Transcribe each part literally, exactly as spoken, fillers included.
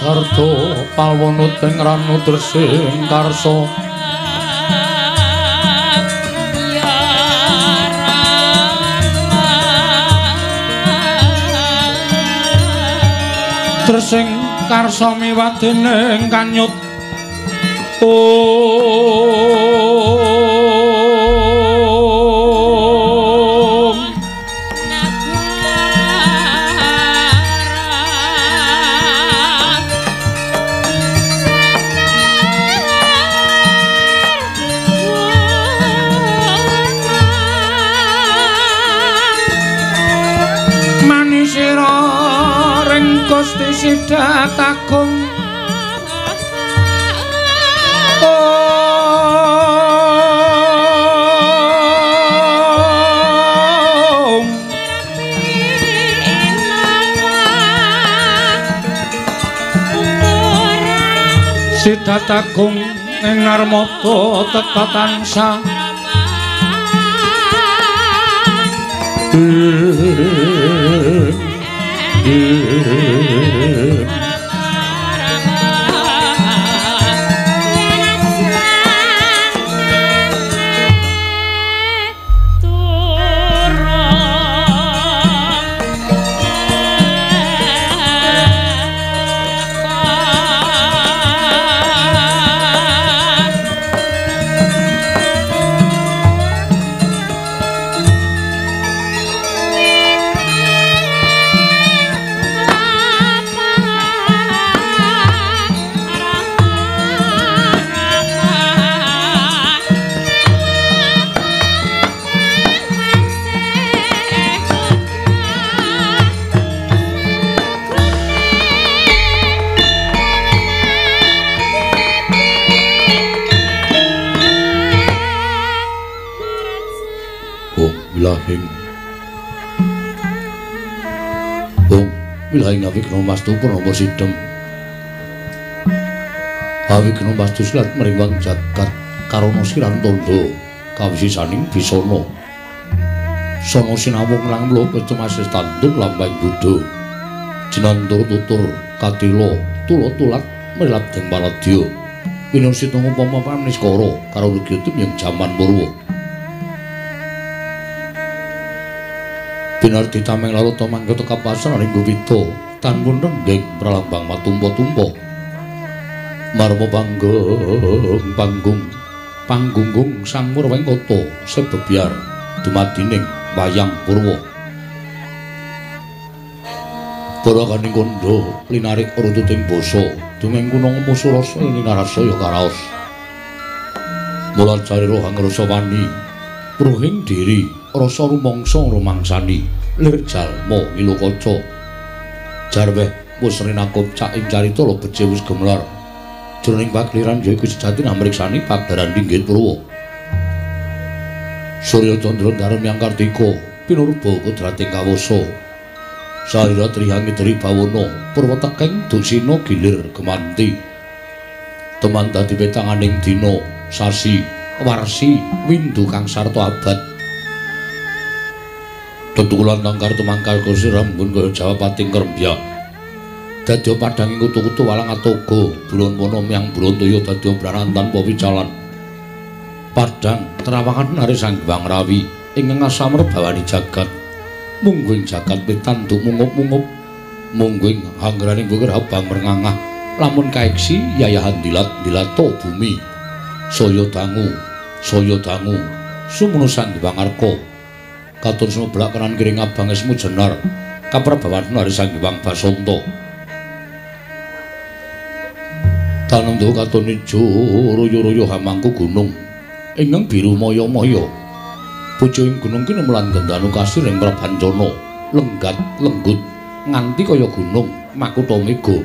sarta palwana teng ranu tresing karsa tresing karsa miwah dening kanyut Om manisira ring Gusti Sidat Agung Sidat Agung ing ngarmata teka tansah Wilahing Om Wilahing Awikna Mastu Pranama Sidhem Awikna Mastu Silat mriwang jagat karana sirang tandha kawisisaning bisana Sana sinawung langlo kecemas standung lambang Buddha jinantur tutur katila tula-tulat mrilap deng paladya winasita upama pamniskara karo lugyutum yang jaman purwa Binarti tameng larata manggata kapasaran ing Gowida tanpun renggeng pralambang matumpa-tumpa marma panggung panggung panggunggung sang Murwengkata sebebyar dumadining wayang purwa para kaning kandha linarik runtuting basa dumeng kunang musurasa linarasaya karaos mula carira hangrasa wani pruhing diri rasa rumangsa rumangsani lir jalma ilukaca jarweh wis rinakop cak ing carita lo beje wis gemelar jroning pakliran ya iku sejatine amriksani pagdaran Linggih Purwa Surya Candra Darum Yang Kartika pinurba kodrating kawasa sahira trihangi dri bawana purwa tekeng dusina gilir gemanti teman dadi petanganing dina sasi warsi windu kang sarta abad Tutukulan tangkar tumangkal kursi rambun kaya Jawa pating kerembyak dadya padhanging kutu-kutu walang atoga bulon mono yang Brontoyo dadya branantan pawicalan padhang terawangan nari Sang Hyang Rawi ingkang asamr bawani jagat mungguing jagat pitanduk mungup-mungup mungguing hanggraning bukir habang merngangah lamun kaeksi yayahan dilat-dilato bumi saya dangu saya dangu sumunu Sang Hyang Arka katur sumeblak kanan kiring abang esmu jenar kaprabawan nari Sang Hyang Basanta tanendo katon ijo royo-royo hamangku gunung ingkang biru maya-maya bojo ing gunung ki nemelan gendanu kasir ing prabancana lenggat lenggut nganti kaya gunung makutha mega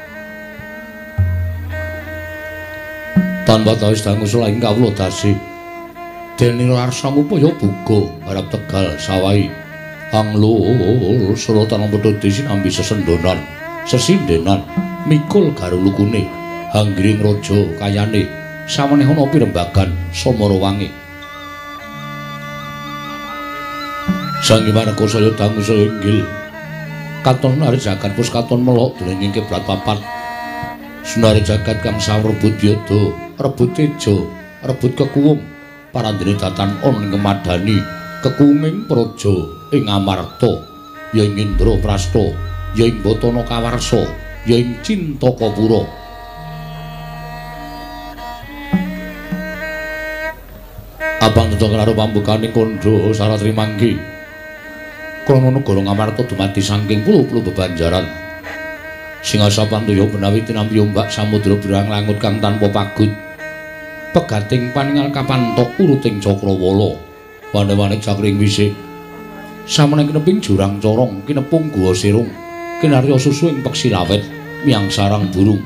tanpa tawis dangu selaing kawula dasih dene rasa ngupaya buga harap tegal sawai anglul sura tanang pedho disinambi sesendonan sesindenan mikul garulukune hanggiring raja kayane saweneh ana pirembagan samara wangi Sang Hyang saya dangu saya inggil katon nari jagat pus katon melok dening kiblat papat Sunare jagat kang sawrebut yada, rebut teja, rebut kekuwung, parandene datan ana ing kemadani, kekuwunging praja ing Amarta, ya ing Indraprasta, ya ing Batana Kawarsa, ya ing Cintakapura. Abang tetep karo pambukaning kandha Saratri mangke. Krana negara Ngamarta dumadi saking puluh-puluh bebanjaran. Singasa Pantoya menawi tinampi ombak samudra birang langut kang tanpa pagut. Pegating paningal kapantok uruting Cakrawala. Wane-wane cakring wisik. Samana kineping jurang corong, kinepung guwa sirung, kinarya susu ing peksi lawet, miang sarang burung.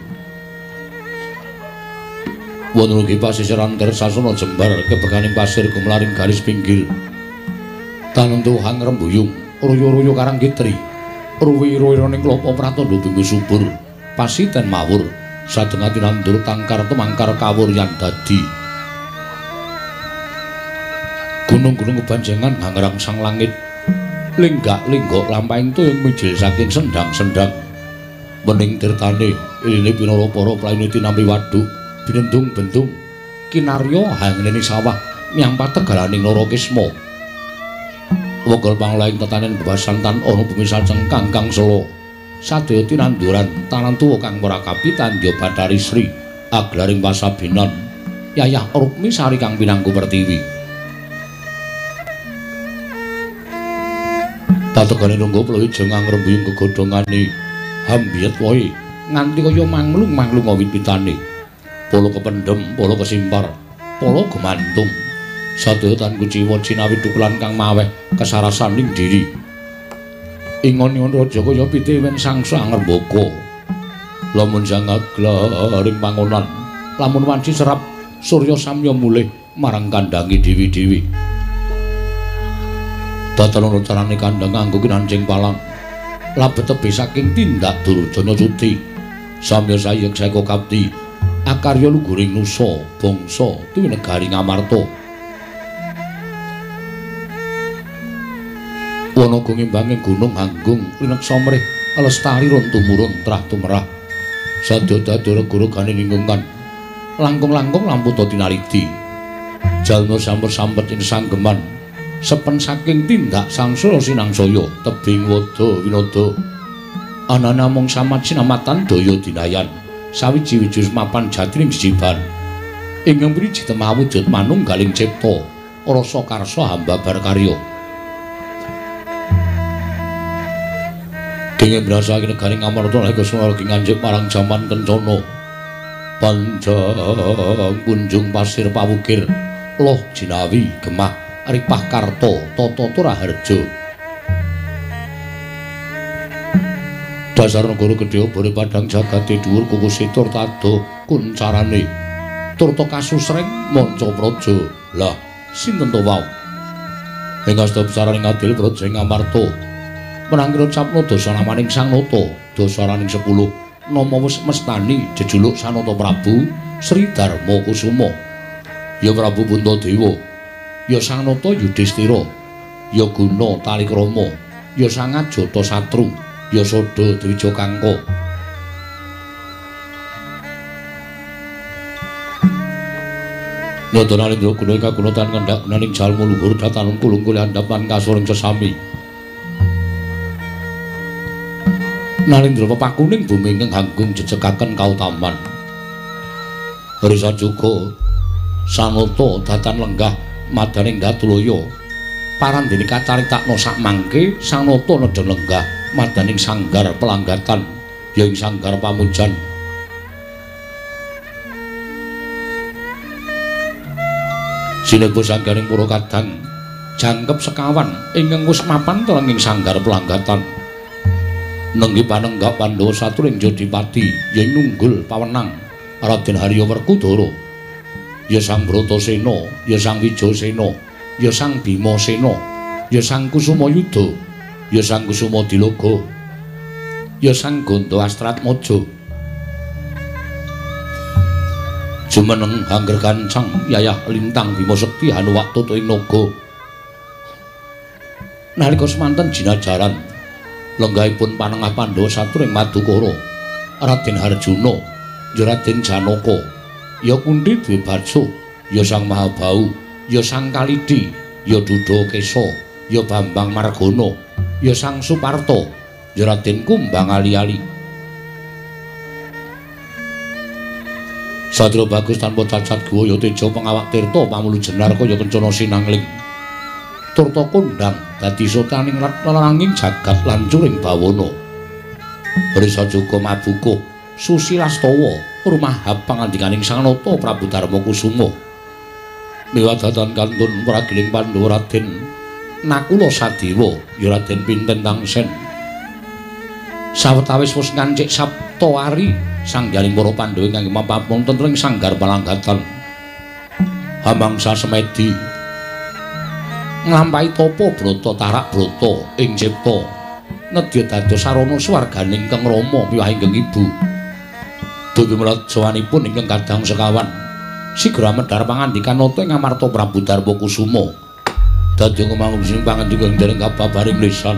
Wonten ugi pasisiran ter sasana jembar kebekaning pasir gumlaring garis pinggir. Tanentuhan rembuyung, royo-royo karang kitri. Ruwi-ruwiraning klapa pratandha bumi subur, pasiten mawur, sadengah tinandur tangkar temangkar kawuryan dadi. Gunung-gunung kebanjengan ngangrang sang langit, linggak-linggok lampahing tuyung mijil saking sendang-sendang. Mening tirtane iline pinara para prayune tinampi wadhuk, binendung-bendung, kinarya hangening sawah miang pategalaning Narakisma. Wogol panglaing tetanen bebasan tan ana bumi sajeng kangkang selo. Sadaya tinanduran tanan tuwa kang marakapi tandya Bathari Sri, aglaring pasabinan, Yayah Rukmi Sari kang pinangku pertiwi. Pategane nunggu plujeng ngrembuyung kegodhongane hambiyet wae nganti kaya manglung-manglung awit pitane. Polo kependhem, polo kesimpar, polo gumantung. Sadaya tan kuciwa cinawi dukulan kang maweh kasarasaning diri. Ingon-ingon raja kaya pitiwen sangsa angrembaka. Lamun sangat glaring pangonan, lamun wanci serap surya samya mulih marang kandhange dewi-dewi. Datelana carane kandhang nganggo kinanjing palang. Labet tebe saking tindak Durjana Cuti. Samya sayeng seka kapti. Akarya luguring nusa bangsa tuwi negari Ngamarta. Wanaga ngimbanging gunung hanggung rineksa mrih lestari ron tumurun trah tumrah. Sadya dadara gurugane lingkungan. Langkung-langkung lampu tinaridi. Jalma sampur-sampet ing sanggeman. Sepen saking tindak sangsara sinangsaya tebing wada winada. Anana mung samat sinamatan daya dinayan. Sawiji-wiji mapan jatining jiban. Ingkang priji temawujud manunggaling cipta, rasa karsa hambabar karya. Kenging brasake negari Ngamarta leka sunargi nganjek marang jaman kencana. Panjang kunjung pasir pawukir, loh jinawi gemah ripah karta tata turaharja. Dasar negara gedhe obore padhang jagate dhuwur kukusé tur tado kuncarane. Turta kasusreng manca praja. Lah, sinten to wau? Ing asta besaraning adil praja Ngamarta. Menangira capna dasa namaning Sang Nata, dasaraning sepuluh nama wis mestani jejuluk Sanata Prabu Sri Darma Kusuma. Ya Prabu Puntadewa, ya Sang Nata Yudhistira, ya Guna Talikrama, ya Sang Ajata Satru, ya Sada Dwija Kangka. Nyata Nalendra Guna kaguna tan kendhak gunaning jalma luhur datanan kulung-kuli andhapan kasuring sesami. Nalendra pepakuning bumi ingkang hanggung jejegaken kautaman. Risa juga Sanata datan lenggah madaning Gatulaya. Parandene kacaritakna sak mangke Sanata nedha lenggah madaning sanggar pelanggatan ya ing sanggar pamujan. Sinebu sanggaring para kadang jangkep sekawan ingkang wis mapan telenging sanggar pelanggatan. Nenggi panenggak Pandhawa saturing Jodipati ya nunggul pawenang Raden Harya Werkudara. Ya Sang Bratasena, ya Sang Wijasena, ya Sang Bimasena, ya Sang Kusumayuda, ya Sang Kusumadilaga, ya Sang Ganda Astratmaja. Jumeneng Angger Gancang Yayah Lintang Bima Sekti Hanuwakta ing naga. Nalika semanten jinajaran lenggahipun panengah Pandhawa saturing Madukara, Raden Harjuna ya Raden Janaka, ya Kunthi duwe Bajo, ya Sang Mahabau, ya Sang Kalidi, ya Duda Kesa, ya Bambang Margana, ya Sang Suparta, ya Raden Kumbang ali-ali. Satria bagus tanpa cacat guwa ya Teja pengawak tirta pamulu jenar kaya kencana sinangling. Turta kondang dadi sotaning lananging jagat lancuring bawana. Risa Juga mabuka Susilastawa rumahap pangandikaning Sang Nata Prabu Darma Kusuma. Miwadatan kantun pragiling Pandhawa Raden Nakula Sadewa ya Raden Pinten Tangsen. Sawetawis wis ngancik Saptawari sanggaling para Pandhawa ingkang mampun wonten ing sanggar palanggatan. Hamangsa Semedi nglampahi tapa brata tarak brata ing cipta nedya dados sarana swarganing Kang Rama miwah ingkang ibu. Dugi mlajawanipun ingkang kadang sekawan sigra medhar pangandikan nata ing Amarta Prabu Darma Kusuma. Dadi ngomong sing pangandika dereng kababaring lisan.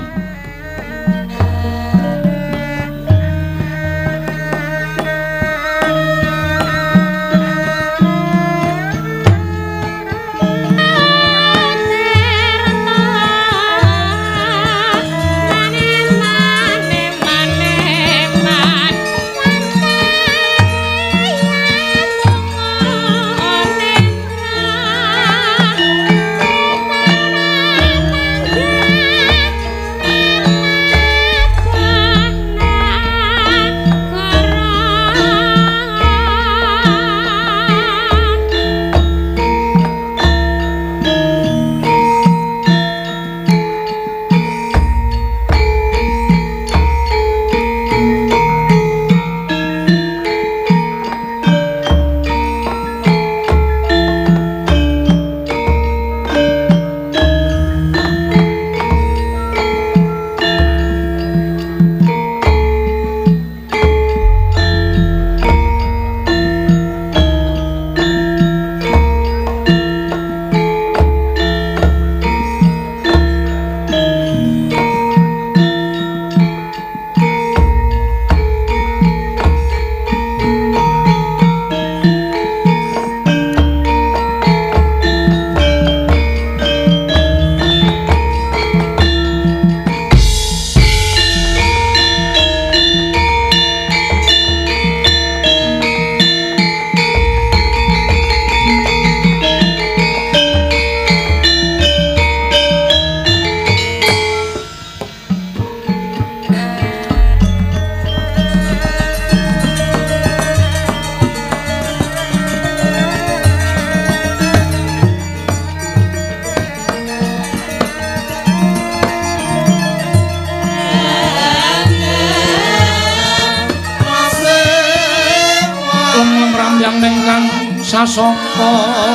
Sasongko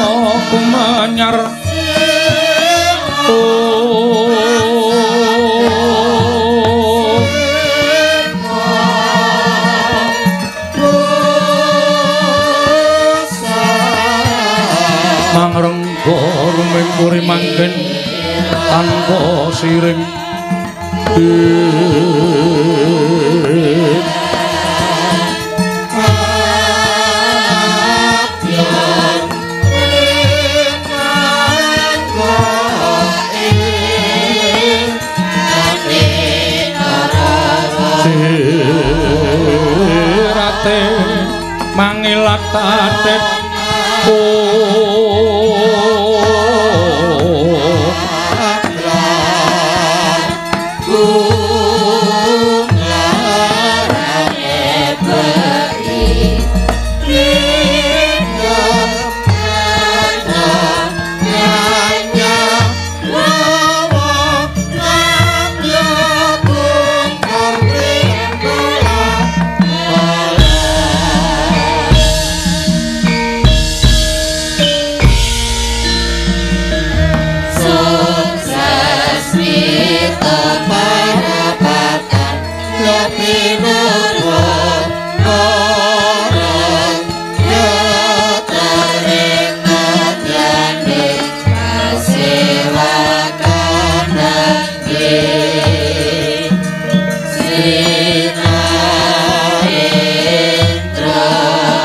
kumanyar oh mangrengga rumempuri mangken tanpa siring mangilat tatet Sri Narendra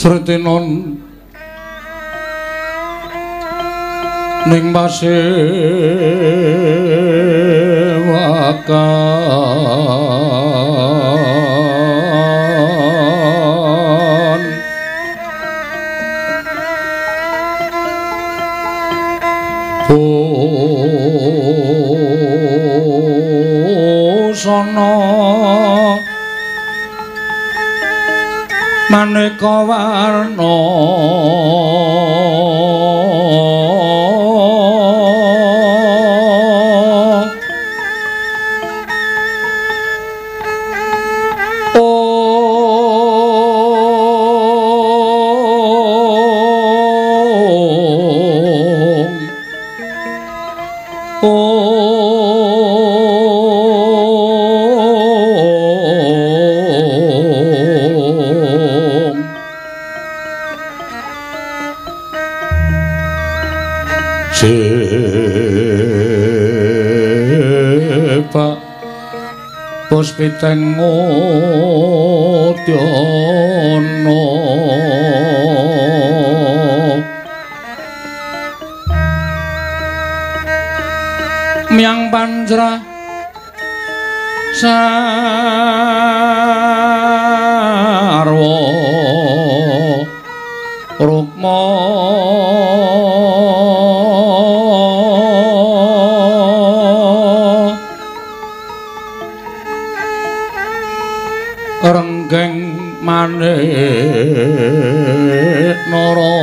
Sretinon ning pasewakan busana maneka warna Pak Puspiteng Udana Miang Panjra Sarwa Rukma renggeng maneh nara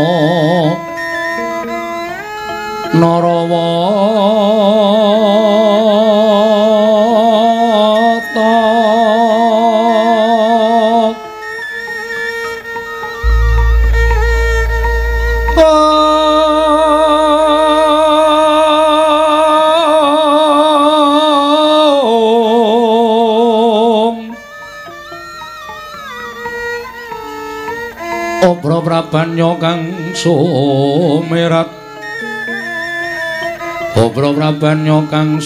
narawata Obra Prabanya kang sumerat Obra Prabanya kang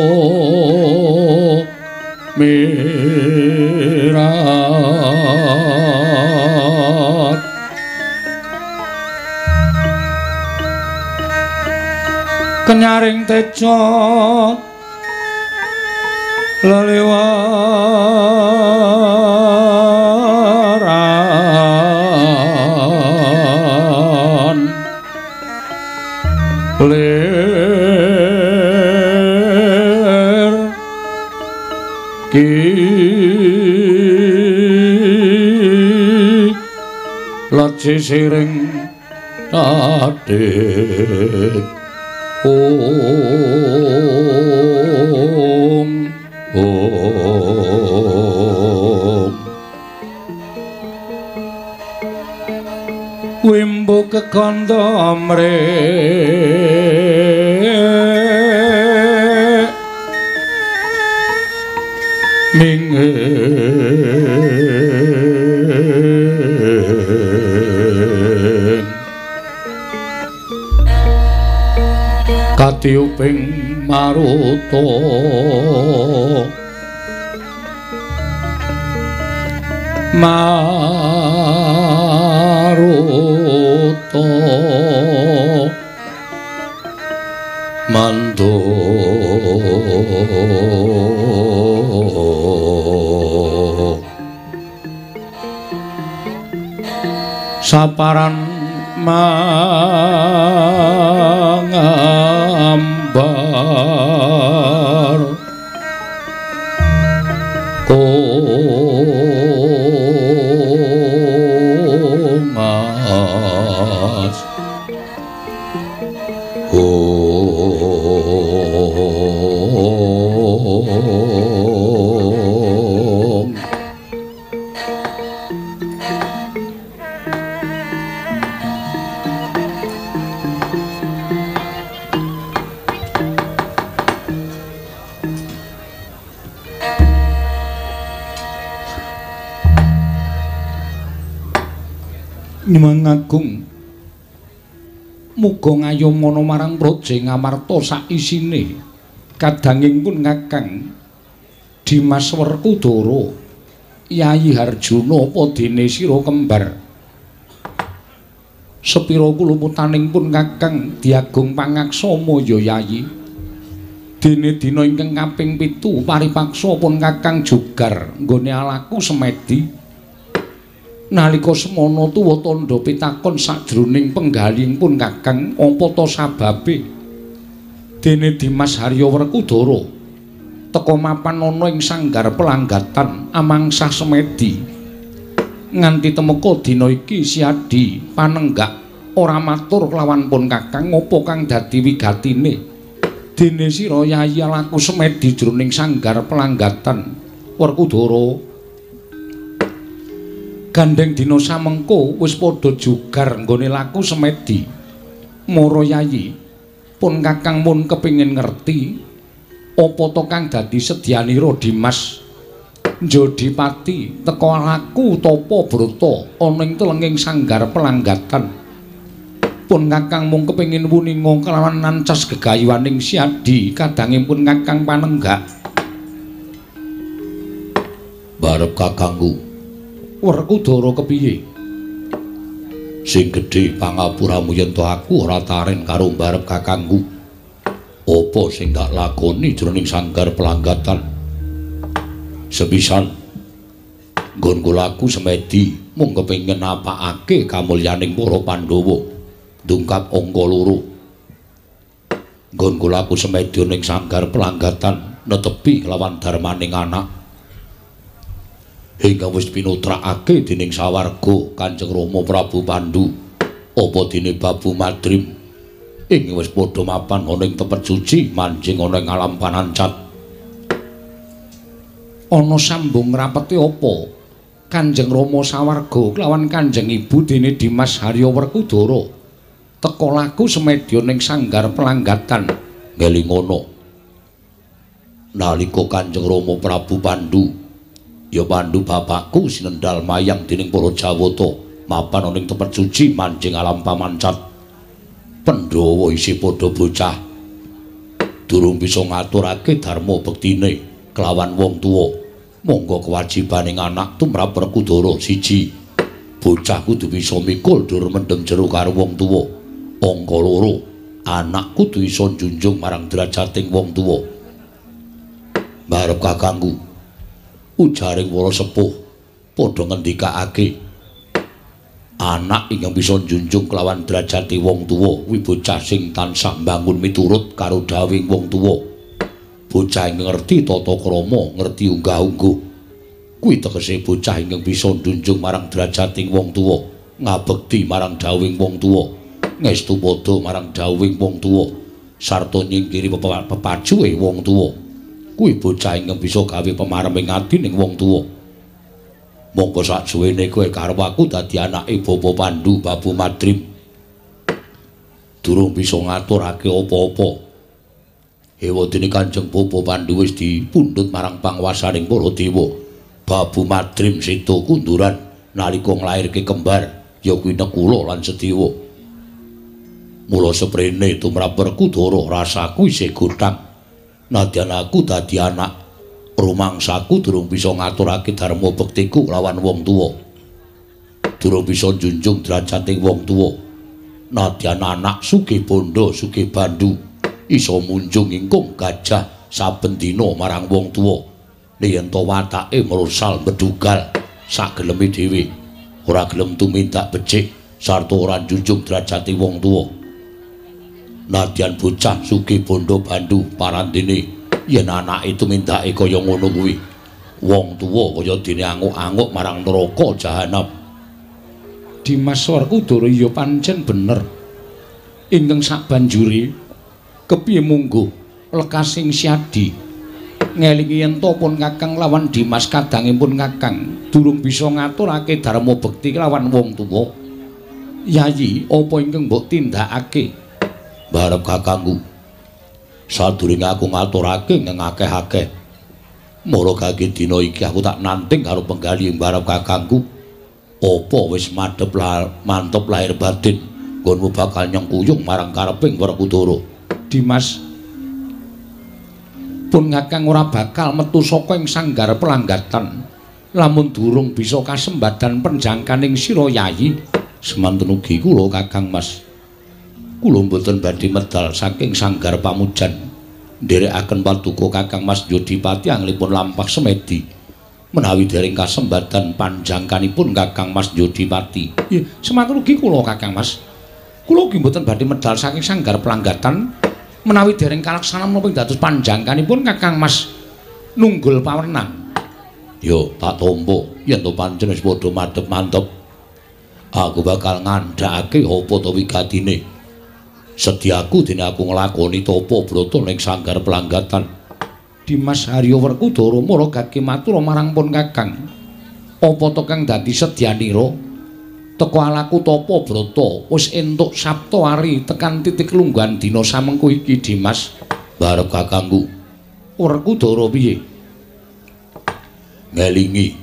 sumerat Kenyaring teja lelewaran ler ki laci siring tadet om om wimbo kekanda mrek mingeng katiuping maruta maruta mando saparan mangambar komas om Nyuwun Agung muga ngayomana marang Praja Ngamarta sak isine kadangipun Kakang Dimas Werkudara Yayi Harjuna apa dene sira kembar Sepira kulumutaning pun Kakang Diagung Pangaksama ya Yayi. Dene dina ingkang kaping pitu paripaksa pun Kakang Jogar nggone alaku semedi. Nalika semana tuwa tandha pitakon sajroning penggaling pun Kakang apa ta sababe. Dene Dimas Harya Werkudara teka mapan ana ing sanggar pelanggatan amangsah semedi. Nganti temeka dina iki Siadi panenggak ora matur kelawan pun Kakang apa kang dadi wigatine. Dene sira Yayi laku semedi jroning sanggar pelanggatan Werkudara. Gandeng dina samengko wis padha jogar nggone laku semedi. Mara Yayi, pun Kakang mun kepingin ngerti apa to kang dadi sedyanira Dimas Jodipati teka laku tapa brata ana ing telenging sanggar pelanggatan. Pun Kakang mung kepengin wuninga kelawan nancas gegayuhaning Siadi kadangipun Kakang panenggak. Barep kakangku, Werkudara kepiye? Sing gedhe pangapuramu yen to aku ora taren karo barep kakangku. Apa sing tak lakoni jroning sanggar pelanggatan? Sepisan nggonku laku semedi mung kepengin napakake kamulyaning para Pandhawa ndungkap angka loro. Nggonku laku semedi ning sanggar pelanggatan netepi lawan darmaning anak hingga wis pinutrakake dening sawarga Kanjeng Rama Prabu Pandhu apa dene Babu Madrim ing wis padha mapan ana ing tempat suci manjing ana ing alam panancat. Ana sambung rapete apa Kanjeng Rama sawarga kelawan Kanjeng Ibu dene Dimas Harya Werkudara teka laku semedya ning sanggar pelanggatan. Ngelingono nalika Kanjeng Rama Prabu Pandhu ya Pandhu bapakku sinendal mayang dening para Jawata mapan ana ing tempat suci manjing alam pamancat. Pandhawa isih padha bocah durung bisa ngaturake dharma bektine kelawan wong tuwa. Monggo kewajibaning anak tumrap Werkudara siji, bocah kudu bisa mikul dur mendem jero karo wong tuwa. Angka loro, anak kudu isa njunjung marang derajating wong tuwa. Barep kakangku, ujaring para sepuh padha ngendikake, anak ingkang bisa njunjung kelawan derajati wong tuwa kuwi bocah sing tansah mbangun miturut karo dawuhing wong tuwa. Bocah ingkang ngerti tata krama, ngerti unggah-ungguh. Kuwi tegese bocah ingkang bisa njunjung marang derajating wong tuwa, ngabekti marang dawuhing wong tuwa, ngestu padha marang dawuhing wong tuwa, sarta nyingkiri pepacuhe wong tuwa. Kuwi bocah ingkang bisa gawe pamareming ati ning wong tuwa. Monggo saksuwene kowe karo aku dadi anake Bapa Pandhu Babu Madrim. Durung bisa ngaturake apa-apa. Ewadene Kanjeng Bapa Pandhu wis dipundhut marang panguwasaning para dewa. Babu Madrim sedo kunduran nalika nglairke kembar ya kuwi Nekula lan Sedewa. Mula seprene tumrap Werkudara rasaku isih gotang. Nadyan aku dadi anak rumangsaku durung bisa ngaturake dharma bektiku lawan wong tuwa. Durung bisa njunjung derajating wong tuwa. Nadyan anak sugih bondo sugih bandu isa munjung ingkung gajah saben dina marang wong tuwa. Yen to watake mersal medugal sageleme dhewe, ora gelem tumindak becik sarta ora njunjung derajate wong tuwa. Nadyan bocah sugih bondo bandu parandene yen anake tumindake kaya ngono kuwi, wong tuwa kaya dene anguk-anguk marang neraka jahanam. Dimas Werkudara ya pancen bener. Ingkang sabanjure kepiye mungguh lekasing Siadi ngelingi yen to pun Kakang lawan Dimas kadangipun Kakang durung bisa ngaturake dharma bekti lawan wong tuwa. Yayi, apa ingkang mbok tindakake? Barep kakangku, sadurunge aku ngaturake ing akeh-akeh. Mara kangge dina iki aku tak nanting karo penggali barep kakangku. Apa wis madhep mantep lahir batin nggonmu bakal nyengkuyung marang kareping Werkudara. Dimas, pun Kakang ora bakal metu saka ing sanggar pelanggatan lamun durung bisa kasembadan penjangkaning sira Yayi Semanten ugi kula Kakang Mas. Kula mboten badhe medal saking sanggar pamujan. Nderekaken paduka Kakang Mas Yodipati anglipun lampah semedi. Menawi dereng kasembatan panjangkanipun Kakang Mas Yodipati. Nggih, semanten ugi kula Kakang Mas. Kula ugi mboten badhe medal saking sanggar pelanggatan. Menawi dereng kalaksanan menapa dados panjangkanipun Kakang Mas nunggul pawernan. Yo tak tampa yen to pancen wis padha madhep mantep. Aku bakal ngandhakake apa to wigatine. Sediaku dene aku nglakoni tapa brata ning sanggar pelanggatan. Dimas Haryo Werkudara mara gage matur marang pun Kakang. Apa to kang dadi sedyanira? Teka alaku tapa brata wis entuk sabta ari tekan titik lungguhan dina samengko iki Dimas. Barep Kakangku. Werkudara piye? Ngelingi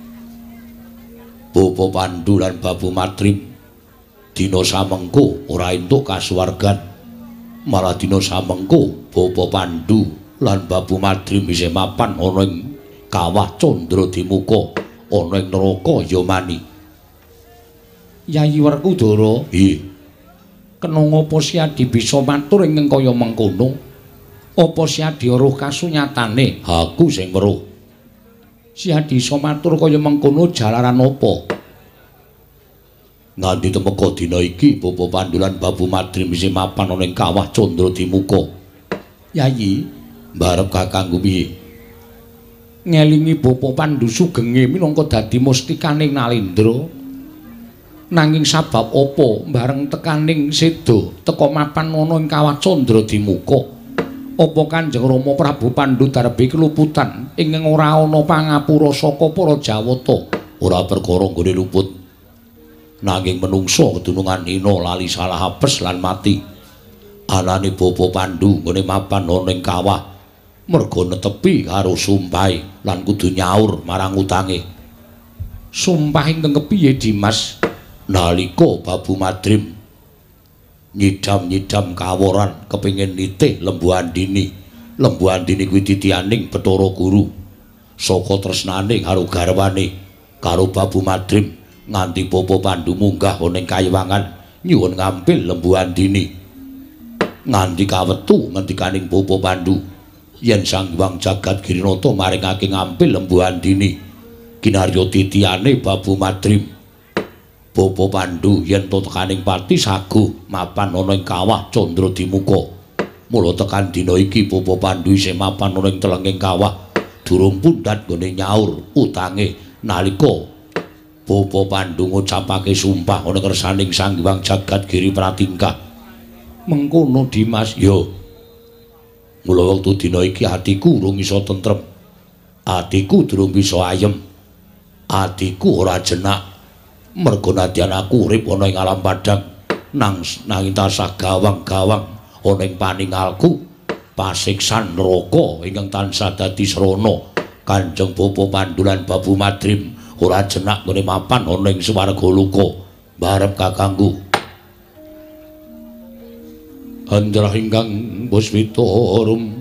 Bapa Pandhu lan Babu Matrim dina samengko ora entuk kasuwargan, malah dina samengko Bapa Pandhu lan Babu Matrim isih mapan ana ing kawah Candradimuka ana ing neraka Yamani. Yayi Werkudara, nggih. Kena ngapa Siadi bisa matur ing kaya mengkono? Apa Siadi weruh kasunyatane? Aku sing weruh. Siadi iso matur kaya mengkono jalaran apa? Nganti temeka dina iki Bapa Pandhu lan Babu Matrim isih mapan ana ing kawah Candradimuka. Yayi, mbarep Kakangku piye? Ngelingi Bapa Pandhu sugenge minangka dadi mustikaning Nalendra. Nanging sabab apa bareng tekaning seda teka mapan ana ing kawah Candradimuka? Apa Kanjeng Rama Prabu Pandhu darbe keluputan ingkang ora ana pangapura saka para Jawata? Ora perkara nggone luput. Nanging menungsa kedunungan hina lali salah apes lan mati. Anane Bapa Pandhu nggone mapan ana ing kawah merga netepi karo sumpahe lan kudu nyaur marang utange. Sumpah ingkang kepiye Dimas? Nalika Babu Matrim nyidam-nyidam kaworan kepingin nitih Lembu Andini. Lembu Andini kuwi titianing Bathara Guru saka tresnane karo garwane karo Babu Matrim nganti Bapa Pandhu munggah ana ing kayiwangan nyuwun ngampil Lembu Andini. Nganti kawetu ngendikaning Bapa Pandhu yen Sang Hyang Jagat Girinata maringake ngampil Lembu Andini kinarya titiane Babu Matrim. Bapa Pandhu yen to tekaning pati saguh mapan ana ing kawah Candradimuka. Mula tekan dina iki Bapa Pandhu isih mapan ana ing telenging kawah durung pundhat nggone nyaur utange nalika Bapa Pandhu ngucapake sumpah ana kersaning Sang Hyang Jagat Giri Pratingkah. Mengkono Dimas, yo. Mula wektu dina iki atiku urung iso tentrem. Atiku durung bisa ayem. Atiku ora jenak. Merga nadyan aku urip ana ing alam padang nang nanging tasah gawang-gawang ana ing paningalku pasiksan neraka ingkang tansah dadi srana Kanjeng Bapa Pandhu lan Babu Matrim ora jenak ngene mapan ana ing swarga luka. Barep Kakangku Andrah ingkang Puspitarum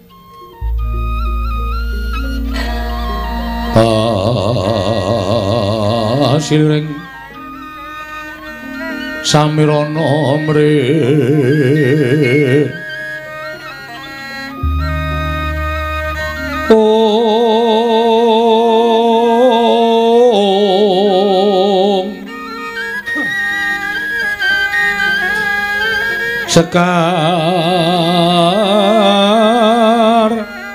Silring Samirana mre Om Sekar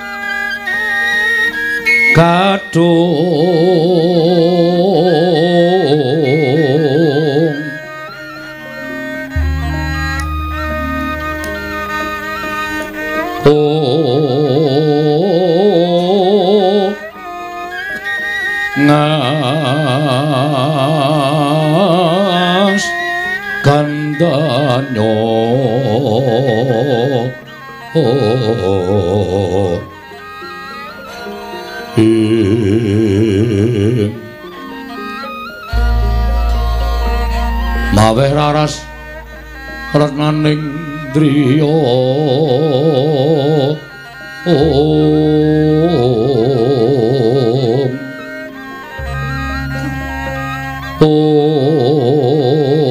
Kadung Oh Ngas Gandanyo Oh Maweh raras retnaning driya Om Om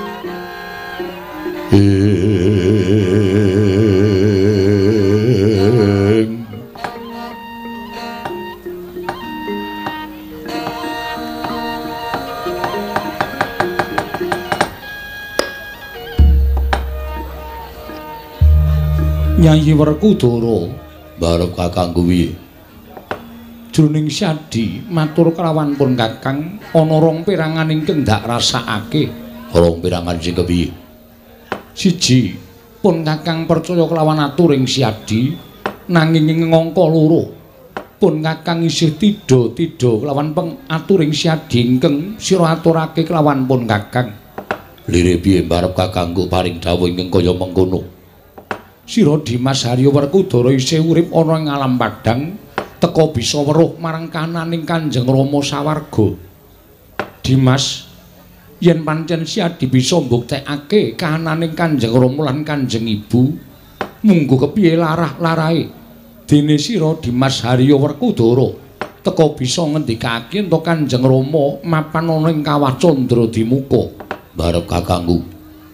Nyai Werkudara barep Kakang kuwi jroning Syadi matur kelawan pun Kakang ana rong pirangan ingkang ndak rasakake. Rong pirangan sing kepiye? Siji pun Kakang percaya kelawan aturing Syadi nanging ing ngangka loro pun Kakang isih tida-tida kelawan pengaturing Syadi ingkang sira aturake kelawan pun Kakang. Lire piye barep Kakangku paring dawuh ingkang kaya mengkono? Sira Dimas Harya Werkudara isih urip ana ing alam padhang teka bisa weruh marang kananing Kanjeng Rama sawarga. Dimas, yen pancen Syadi bisa mbuktekake kahananing Kanjeng Rama lan Kanjeng Ibu, munggo kepiye larah-larahe dene sira Dimas Harya Werkudara teka bisa ngendikake ento Kanjeng Rama mapan ana ing kawah Candradimuka. Barep Kakangku,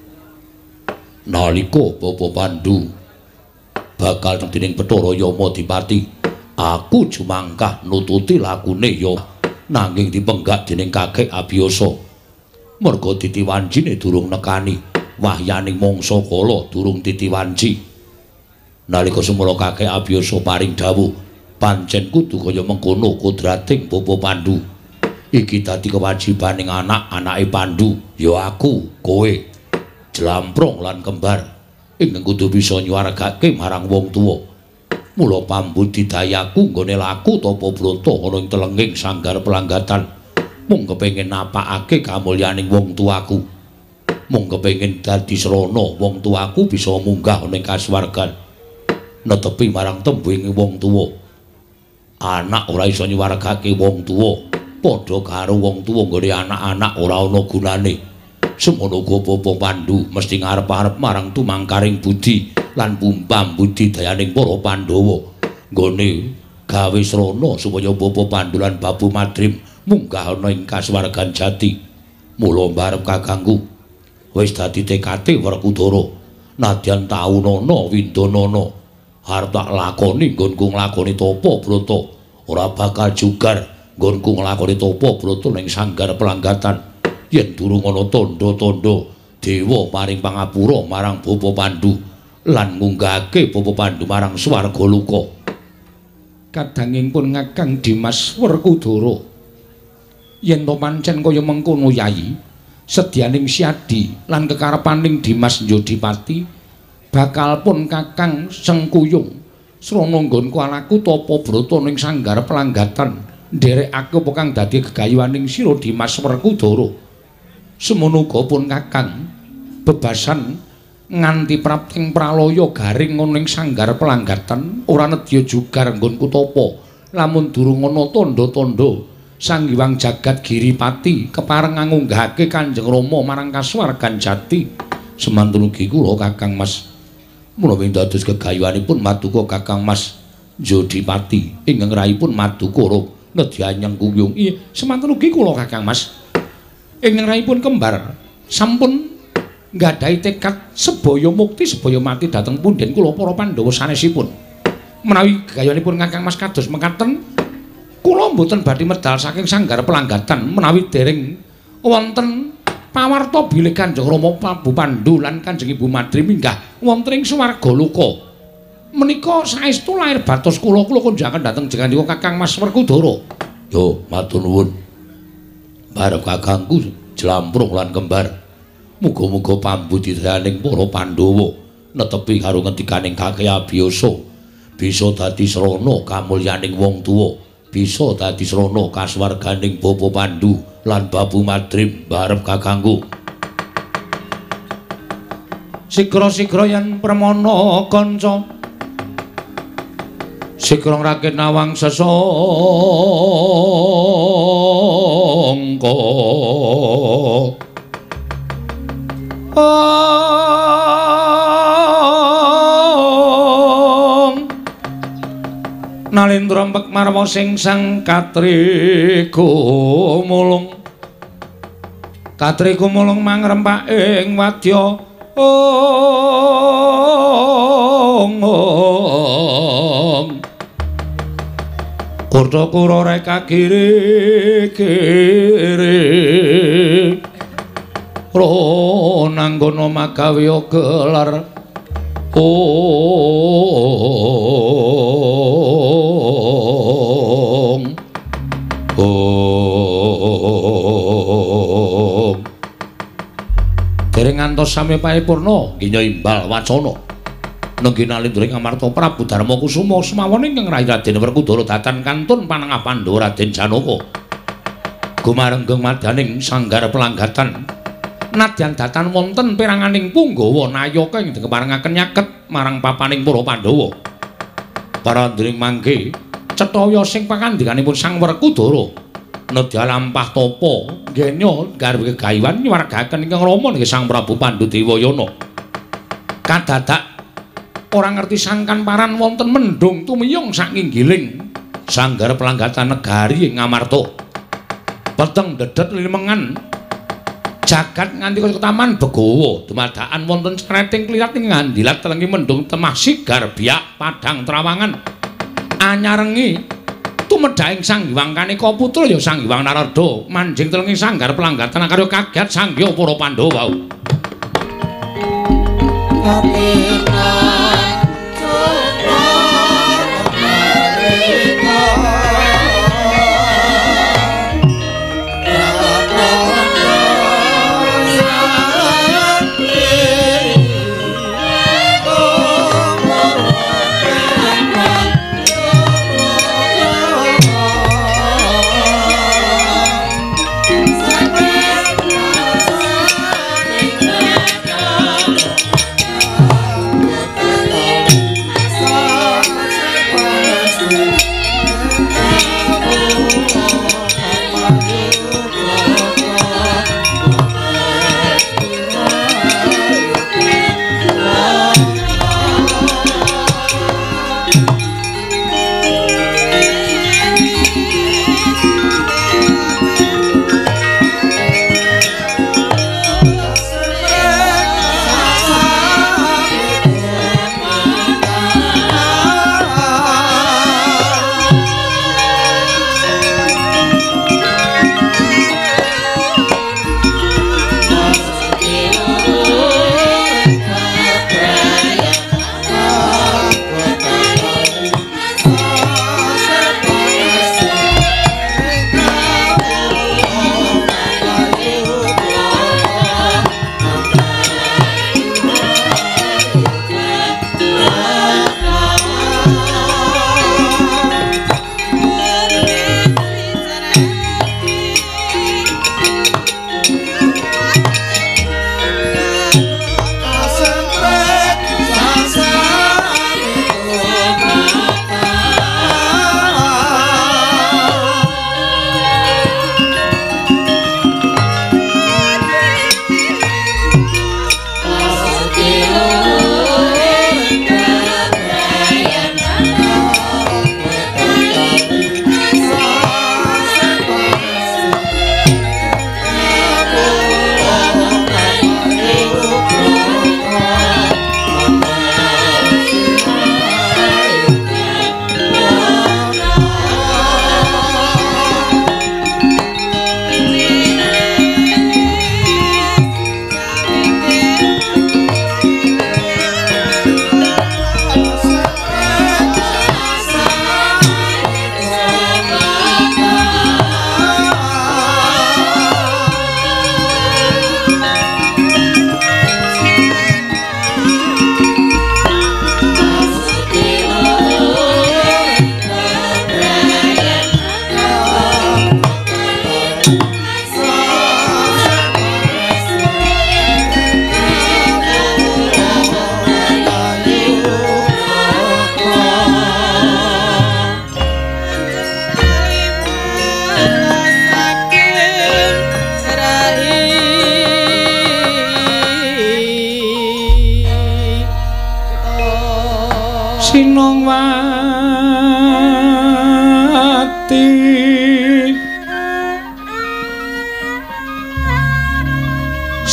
nalika Bapa Pandhu bakal dening Bathara Yama Dipati, aku jumangkah nututi lakune ya nanging dipenggak dening Kakek Abiyasa. Merga titiwancine durung nekani, wahyaning mangsa kala durung titiwanci. Nalika semula Kakek Abiyasa paring dawuh, pancen kudu kaya mengkono kodrating Bapa Pandhu. Iki dadi kewajibaning anak-anake Pandhu, ya aku, kowe, Jlamprong lan kembar ingkang kudu bisa nyuwargake marang wong tuwa. Mula pambudidayaku nggone laku tapa brata ana ing telenging sanggar pelanggatan. Mung kepengin napakake kamulyaning wong tuaku. Mung kepengin dadi srana wong tuaku bisa munggah ning kasuwargan. Netepi marang tembung wong tuwa. Anak ora iso nyuwargake wong tuwa, padha karo wong tuwa nggone anak-anak ora ana gunane. Semono uga Bapa Pandhu mesti ngarep-arep marang tumangkaring budi lan pumpam budidayaning para Pandhawa nggone gawe srana supaya Bapa Pandhu lan Babu Madrim munggah ana ing kasuwargan jati. Mula barep Kakangku wis dadi tekate Werkudara, nadyan taunana windanana arep tak lakoni nggonku nglakoni tapa brata, ora bakal jugar nggonku nglakoni tapa brata ning sanggar pelanggatan. Yen durung ana tandha-tandha dewa paring pangapura marang Bapa Pandhu lan ngunggahake Bapa Pandhu marang swarga luka. Kadanging pun Kakang Dimas Werkudara, yen to pancen kaya mengkono Yayi, sedyaning Syadi lan kekarepaning Dimas Njodipati bakal pun Kakang sengkuyung srana nggonku alaku tapa brata ning sanggar pelanggatan nderekake apa kang dadi gegayuhaning sira Dimas Werkudara. Semono uga pun Kakang bebasan nganti prapting pralaya garing ana ing sanggar pelanggatan ora nedya jugar nggonku tapa lamun durung ana tandha-tandha Sang Hyang Jagat Giripati kepareng ngunggahake Kanjeng Rama marang kasuwargan jati. Semantun ugi kula Kakang Mas menawi dados gegayuhanipun maduka Kakang Mas Njodipati ingkang raipun maduka nedya nyengkuyung. Iya, semantun ugi kula Kakang Mas ingkang raipun kembar sampun nggadahi tekad sebaya mukti sebaya mati dhateng punden kula para Pandhawa sanesipun. Menawi gayonipun Kakang Mas kados mekaten, kula mboten badhe medal saking sanggar pelanggatan menawi dereng wonten pawarta bilih Kanjeng Rama Prabu Pandhu lan Kanjeng Ibu Madrim minggah wonten ing swarga luka. Menika saestu lair batos kula kula konjangan dhateng jengandika Kakang Mas Werkudara. Yo, matur nuwun. Barep Kakangku Jlamprung lan kembar, muga-muga pambudidayaning para Pandhawa netepi karo ngendikaning Kakek Abiyasa bisa dadi srana kamulyaning wong tuwa, bisa dadi srana kasuwarganing Bapa Pandhu lan Babu Madrim. Barep Kakangku sigra-sigra yen pramana kanca sigra raket nawang sesangka Nalendra mpek marwa sing sang katriga mulung Katri kumulung mangrempak ing wadya ong ong Kurta kura reka kiri kiri ro nanggono magawe gelar ong ong dereng ngantos sami paripurna nginya imbal wacana nenggi nalindring Amarta Prabu Darma Kusuma semawon ingkang Rai Raden Werkudara datan kantun panengah Pandhawa Raden Janaka gumarenggeng madaning sanggar pelanggatan nadyan datan wonten peranganing Punggawa Nayaka ing keparengaken nyaket marang papaning para Pandhawa parandring mangke cetaya sing pakandikanipun Sang Werkudara nedya lampah tapa genya garwe gegayuhan nyuwargaken ingkang rama nggih Sang Prabu Pandhudewayana kadadak ora ngerti sangkan paran wonten mendung tumiyong saking giling sanggar pelanggatan negari ing Amarta peteng dedet limengan jagat nganti kaya taman Begawa dumadakan wonten kreting klirat ing ngandilat telengi mendung temah sigar biak padang trawangan anyarengi tumedhaing Sang Hyang Kanika putra ya Sang Hyang Narada manjing telengi sanggar pelanggatan karo kaget sangya para Pandhawa wau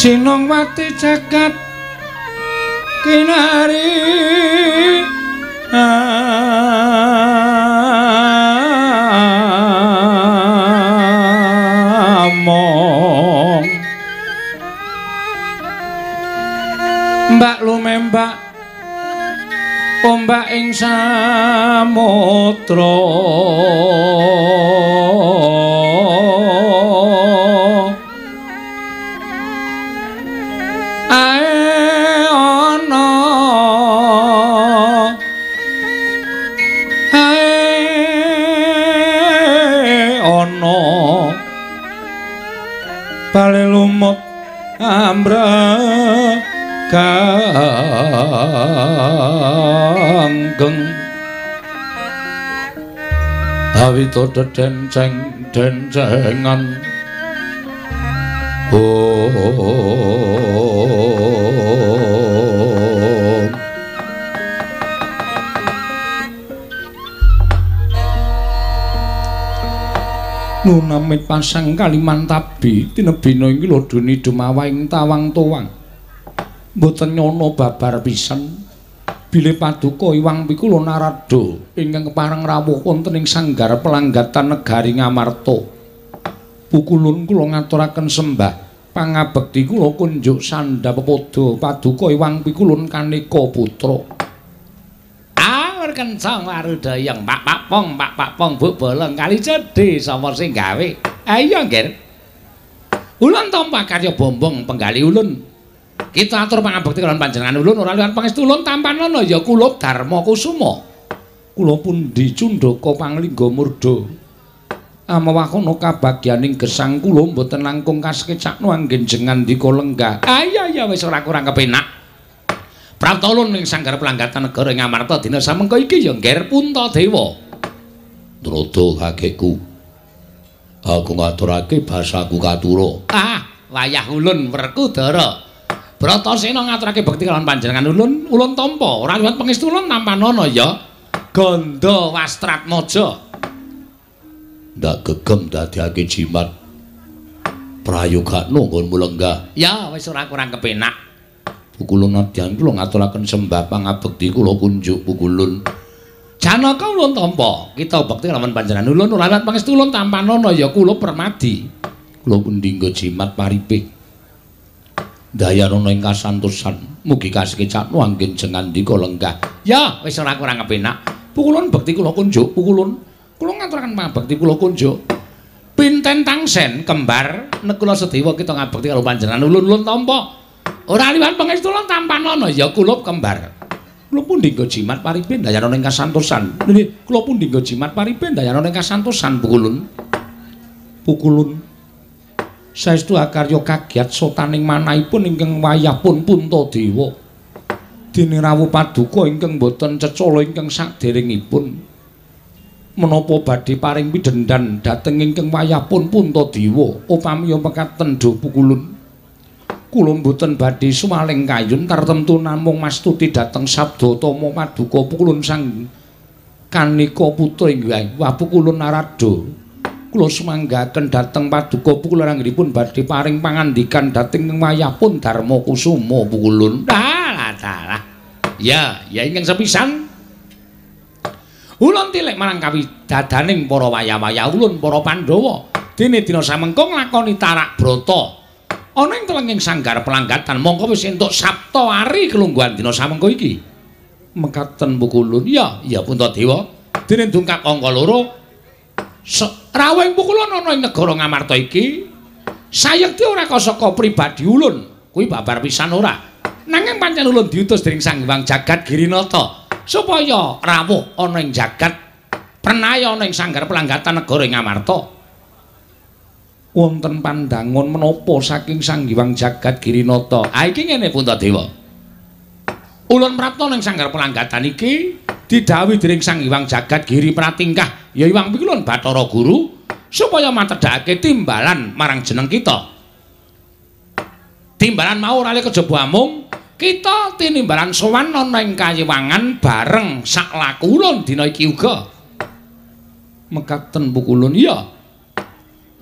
Sinongwati jagat kinari among mbak lumembak ombak ing samudra ae ana ae ana bale lumut ambra kanggeng awita denceng dencengan oh nunamit pasang Kalimantabi tinebina iki lho duni dumawaing tawang tuwang mboten nyono babar pisan bilih paduka Iwang Pikula Narada ingkang kepareng rawuh wonten ing sanggar pelanggatan negari Ngamarta pukulun kula ngaturaken sembah pangabekti kula kunjuk sandhapada paduka Iwang Pikula Kaneka putra ah kencang warudayang Pak Pak Pong Pak Pak Pong Bu Bolong kali cedhe sapa sing gawe ayo nggih ulun tampa karya bombong penggali ulun kita atur pangabekti kaliyan panjenengan ulun ora liwat pangestu ulun tampanana ya kula Darma Kusuma kula pundi Cundaka Panglingga Murda amawakono kabagyaning gesang kula mboten langkung kasekecakno anggenjengan dika lenggah ayo ya wis ora kurang kepenak prapta ulun ing sanggar pelanggatan negara Ngamarta dina samengko iki ya ngger Puntadewa Drada kakekku aku ngaturake basaku katura ah wayah ulun Werkudara Bratasena ngaturake bekti kaliyan panjenengan ulun ulun tampa ora liwat pangestu ulun nampanana ya Ganda Wastratmaja ndak gegem dadiake jimat prayogakno nggonmu lenggah ya wis ora kurang kepenak pukulun nadyan kula ngaturaken sembah pangabekti kula kunjuk pukulun Janaka ulun tampa kita bekti kaliyan panjenengan ulun ora liwat pangestu ulun tampanana ya kula Permadi kula pundi nggo jimat paripik dayana ing kasantosan mugi kasekecakno anggenjengan dika lenggah ya wis ora kurang kepenak pukulun bekti kula kunjuk pukulun kula ngaturaken pangabekti kula kunjuk pinten tangsen kembar nekula sedewa kita ngabekti karo panjenengan ulun-ulun tampa ora liwat pangestu ulun tampanana ya kula kembar kula pundi nggo jimat paripin dayana ing kasantosan nggih kula pundi nggo jimat paripin dayana ing kasantosan pukulun pukulun saestu akarya kagiat sotaning manahipun ingkang wayahipun Puntadewa dene rawuh paduka ingkang boten cecala ingkang saderengipun menapa badhe paring pidendhan dhateng ingkang wayahipun Puntadewa upami mekaten do pukulun kula mboten badhe sumaling kayun tartemtu namung mastuti dhateng sabda tama paduka pukulun sang Kaneka putra inggih wah pukulun Narada kula sumanggaken dhateng paduka pukulun anggenipun badhe paring pangandikan dhateng wayahipun Darma Kusuma pukulun dalah dalah ya ya ingkang sepisan ulun tilek marang kawidadaning para wayah-wayah ulun para Pandhawa dene dina samengko nglakoni tarak brata ana ing telenging sanggar pelanggatan mongko wis entuk sapta ari kelungguhan dina samengko iki mekaten pukulun ya ya Puntadewa dene dungkap angka loro rawuh pukulun ana ing negara Ngamarta iki sayekti ora kosaka pribadi ulun kuwi babar pisan ora nanging pancen ulun diutus dening Sang Hyang Jagat Girinata supaya rawuh ana ing jagat pranaya ana ing sanggar pelanggatan negara Ngamarta wonten pandangon menapa saking Sang Hyang Jagat Girinata ha iki ngene Puntadewa ulun prapta ning sanggar pelanggatan iki didhawuhi dening Sang Hyang Jagat Giri Pratingkah ya Iwang Pikula Bathara Guru supaya matedhake timbalan marang jeneng kita. Timbalan mau ora kejaba amung kita tinimbalan sowan ana ing kayiwangan bareng sak laku ulun dina iki uga. Mekaten pukulun iya.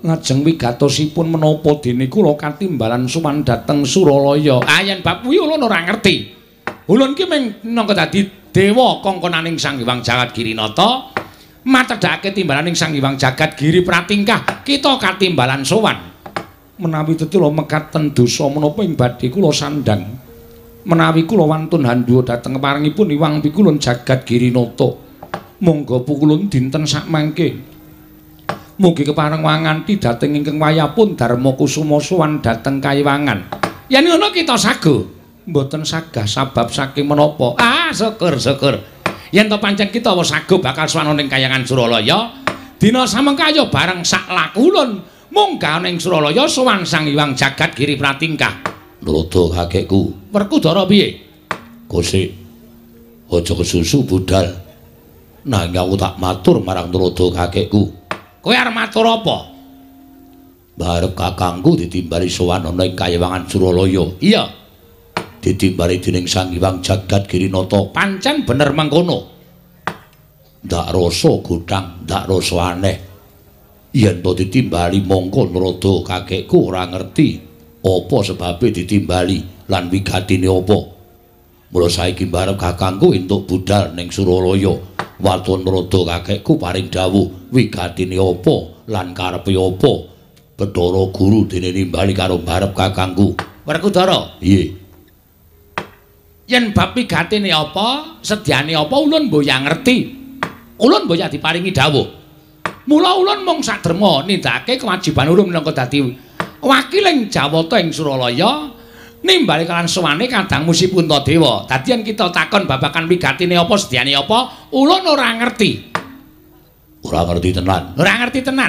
Ngajeng wigatosipun menapa dene kula katimbalan suwan dhateng Suralaya. Ah yen bab kuwi ulun ora ngerti. Ulun ki mung minangka dadi dewa kongkonaning Sang Hyang Jagat Girinata, matedhake timbalaning Sang Hyang Jagat Giri Pratingkah, kita katimbalan sowan. Menawi tetila mekaten dosa menapa ing badhe kula sandhang. Menawi kula wantun handhuwa dhateng paringipun Hyang Pikulun Jagat Girinata, monggo pukulun dinten sakmangke. Mugi kepareng wanganti dhateng ingkang wayahipun Darma Kusuma sowan dhateng Kayiwangan. Yen ngono kita sago, mboten sagah sabab saking menapa. Ah, syukur-syukur. Yen to pancen kita wis sago bakal sowan ning Kayangan Suralaya, dina samengkaya bareng sak lakulun munggah ning Suralaya sowan Sang Hyang Jagat Giri Pratingkah. Nurada kakekku. Werkudara piye? Gosik. Aja kesusu budal. Nanging aku tak matur marang Nurada kakekku. Kowe arep matur apa? Barep kakangku ditimbali sowan ana ing Kayiwangan Suralaya. Iya. Ditimbali dening Sang Hyang Jagat Girinata. Pancen bener mangkono. Ndak rasa godhang, ndak rasa aneh. Yen to ditimbali mongko Nurada kakekku ora ngerti apa sebabe ditimbali lan wigatine apa. Mula saiki barep kakangku entuk budal ning Suralaya. Watun Nurada kakekku paring dawuh wigatine apa lan karepe apa. Bathara Guru dene nimbali karo barep kakangku. Werkudara. Iye. Yen bab wigatine apa, sedyane apa ulun mboya ngerti. Ulun mboya diparingi dawuh. Mula ulun mung sadherma nindakake kewajiban ulun minangka dadi wakiling Jawata ing Suralaya, nimbali kalan sowane Kadang Musi Puntadewa. Dadi yen kita takon babagan wigatine apa, sedyane apa, ulun ora ngerti. Ora ngerti tenan. Ora ngerti tenan.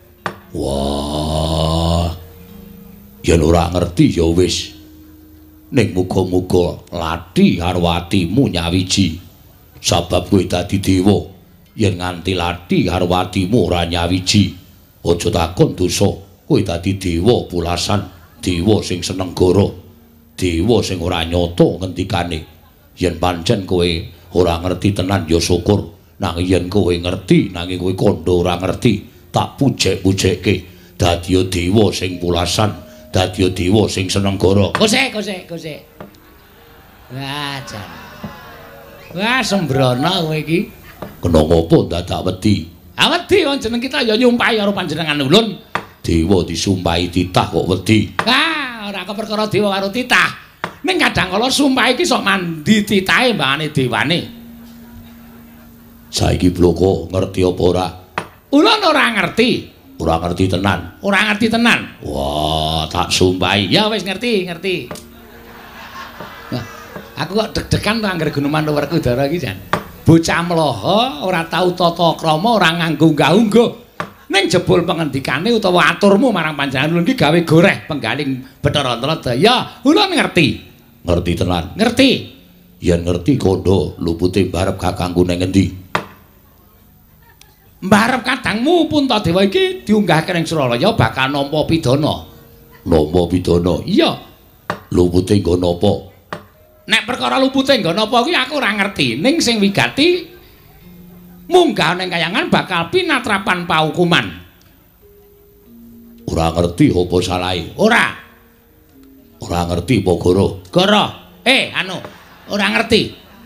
Wah. Yen ora ngerti ya wis. Ning muga-muga lathi karo atimu nyawiji. Sabab kowe dadi dewa. Yen nganti lathi karo atimu ora nyawiji, aja takon dosa. Kowe dadi dewa pulasan, dewa sing seneng goro. Dewa sing ora nyata ngendikane. Yen pancen kowe ora ngerti tenan ya syukur. Nanging yen kowe ngerti nanging kowe kandha ora ngerti, tak pujek-pujekke dadi dewa sing pulasan, dadi dewa sing seneng goro. Kosek, kosek, kosek. Wah, jan. Wah, sembrono kowe iki. Kena ngopo dadak wedi? Ah wedi wong jeneng kita ya nyumpahi karo panjenengan ulun. Dewa disumpahi titah kok wedi. Ah, ora keperkara dewa karo titah. Ning kadang kala sumpah iki sok mandi titahe mbangane dewane. Saiki bloko ngerti apa ora? Ulun ora ngerti. Ora ngerti tenan. Ora ngerti tenan. Wah, tak sumpahi. Ya wis ngerti, ngerti. Nah, aku kok deg-degan to anggere guneman Werkudara iki jan. Bocah mloho ora tau tata krama, ora nganggo unggah-ungguh. Ning jebul pengendikane utawa aturmu marang panjenengan ulun iki gawe goreh penggaling Bathara Antaradaya. Ulun ngerti. Ngerti tenan. Ngerti. Yen ngerti kandha lupute barep kakangku ning endi? Mbarep kadangmu Puntadewa iki diunggahke ning Suralaya bakal nampa pidana. Nampa pidana? Iya. Lupute nggo napa? Nek perkara lupute nggo napa kuwi aku ora ngerti. Ning sing wigati munggah ning Kayangan bakal pinatrapan paukuman. Ora ngerti apa salahe? Ora. Ora ngerti apa goro? Goro. Eh, anu, ora ngerti.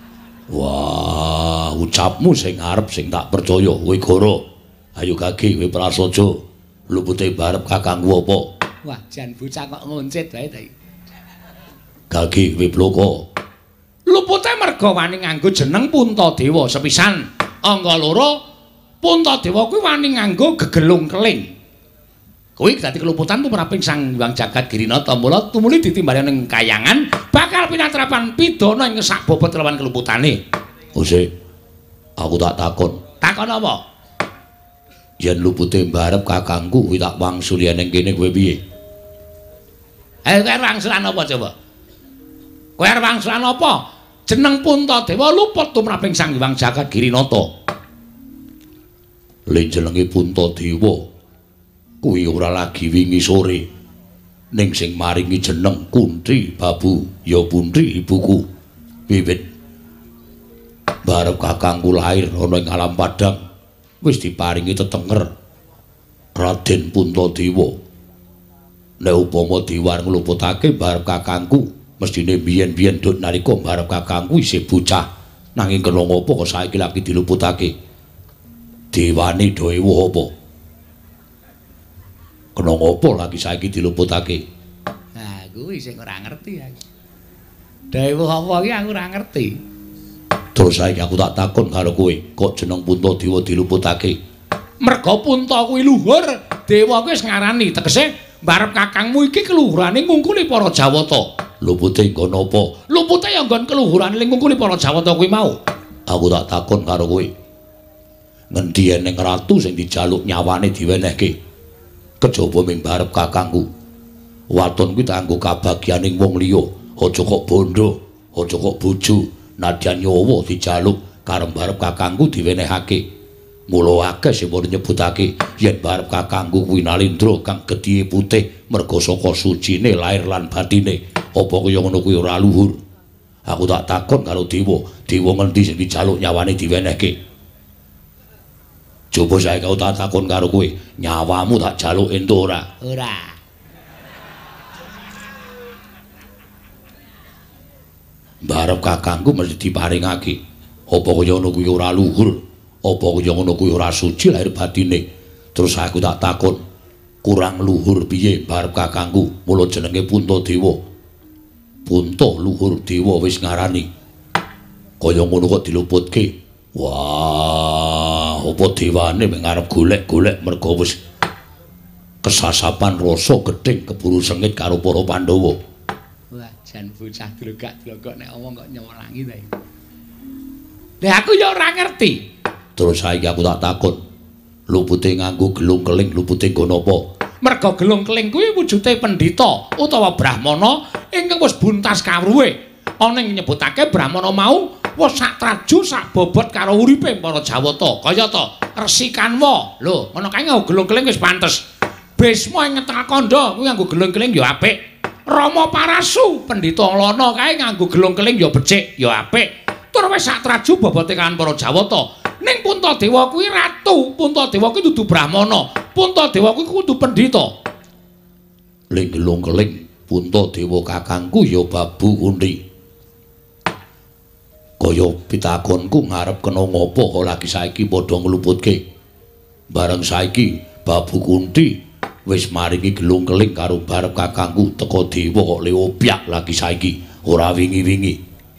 Wah, ucapmu sing arep sing tak percaya kowe goro. Ayo Gage kowe prasaja. Lupute barep kakangku apa? Wah, jan bocah kok ngoncit wae ta iki. Gage kowe bloko. Lupute merga wani nganggo jeneng Puntadewa sepisan. Angka loro Puntadewa kuwi wani nganggo gegelung keling. Kuwi dadi keluputan tumraping Sang Hyang Jagat Girinata. Mula tumuli ditimbali ning Kayangan bakal pinatrapan pidana ing sak bobot lawan keluputane. Ose, aku tak takon. Takon apa? Yen lupute mbarep kakangku kuwi tak wangsuli ning kene kowe piye? Eh, kowe wangsulan apa coba? Kowe arep wangsulan apa? Jeneng Puntadewa luput tumraping Sang Hyang Jagat Girinata. Le jenenge Puntadewa kuwi ora lagi wingi sore. Ning sing maringi jeneng Kuntri Babu ya Puntri ibuku. Wiwit barep kakangku lair ana ing alam Padang wis diparingi tetenger. Raden Puntadewa. Nek upama diwar ngluputake barep kakangku, mestine biyen-biyen duk nalika barep kakangku isih bocah. Nanging kena ngopo kok saiki lagi diluputake? Dewane dewa apa? Kena ngopo lagi saiki diluputake? Nah, kuwi sing ora ngerti aku. Dewa apa iki aku ora ngerti. Terus saiki aku tak takon karo kowe, kok jeneng Puntadewa diluputake? Merga Punta kuwi luhur, dewa kuwi wis ngarani, tegese barep kakangmu iki keluhurane ngungkuli para Jawata. Lupute nggon apa? Lupute ya nggon keluhurane ning ngungkuli para Jawata kuwi mau. Aku tak takon karo kowe. Ngendi eneng ratu sing dijaluk nyawane diwenehke? Kejaba ming barep kakangku. Waton kuwi tak anggo kabagyaning wong liya, aja kok bondo, aja kok bojo, nadyan nyawa dijaluk karep barep kakangku diwenehake. Mula akeh sing padha nyebutake yen barep kakangku kuwi Nalindra kang gedhe putih merga saka sucine lair lan batine. Apa kaya ngono kuwi ora luhur? Aku tak takon karo dewa, dewa ngendi sing dijaluk nyawane diwenehke? Coba saiki aku tak takon karo kowe, nyawamu tak jaluk entuk ora? Ora. Barep kakangku mesti diparingake. Apa kaya ngono kuwi ora luhur? Apa kaya ngono kuwi ora suci lahir batine? Terus aku tak takon, kurang luhur piye barep kakangku? Mula jenenge Puntadewa. Punta luhur dewa wis ngarani. Kaya ngono kok diluputke. Wah, apa dewane mung arep golek-golek merga wis kesasapan rasa gedhing keburu sengit karo para Pandhawa. Wah, jan bocah drogak-drogok nek omong kok nyewelangi ta iki. Lah aku ya ora ngerti. Terus saiki aku tak takon, lupute nganggo gelung keling lupute nggon apa? Merga gelung keling kuwi wujude pendhita utawa brahmana ingkang wis buntas kawruhe. Ana ing nyebutake brahmana mau wis sak traju sak bobot karo uripe para Jawata. Kaya ta Resi Kanwa. Lho, ngono kae nganggo gelung keling wis pantes. Bisma ing Ngetengah Kandha kuwi nganggo gelung keling ya apik. Rama Parasu pendhita Lana kae nganggo gelung keling ya becik, ya apik. Tur wis sak traju bobote kan para Jawata. Ning Puntadewa kuwi ratu, Puntadewa kuwi dudu brahmana, Puntadewa kuwi kudu pendhita. Ling gelung keling Puntadewa kakangku ya babu kundi. Kaya pitakonku ngarep kena ngopo kok lagi saiki padha ngluputke. Bareng saiki babu kunti wis maringi gelung keling karo barep kakangku teka dewa kok leopyak lagi saiki ora wingi-wingi.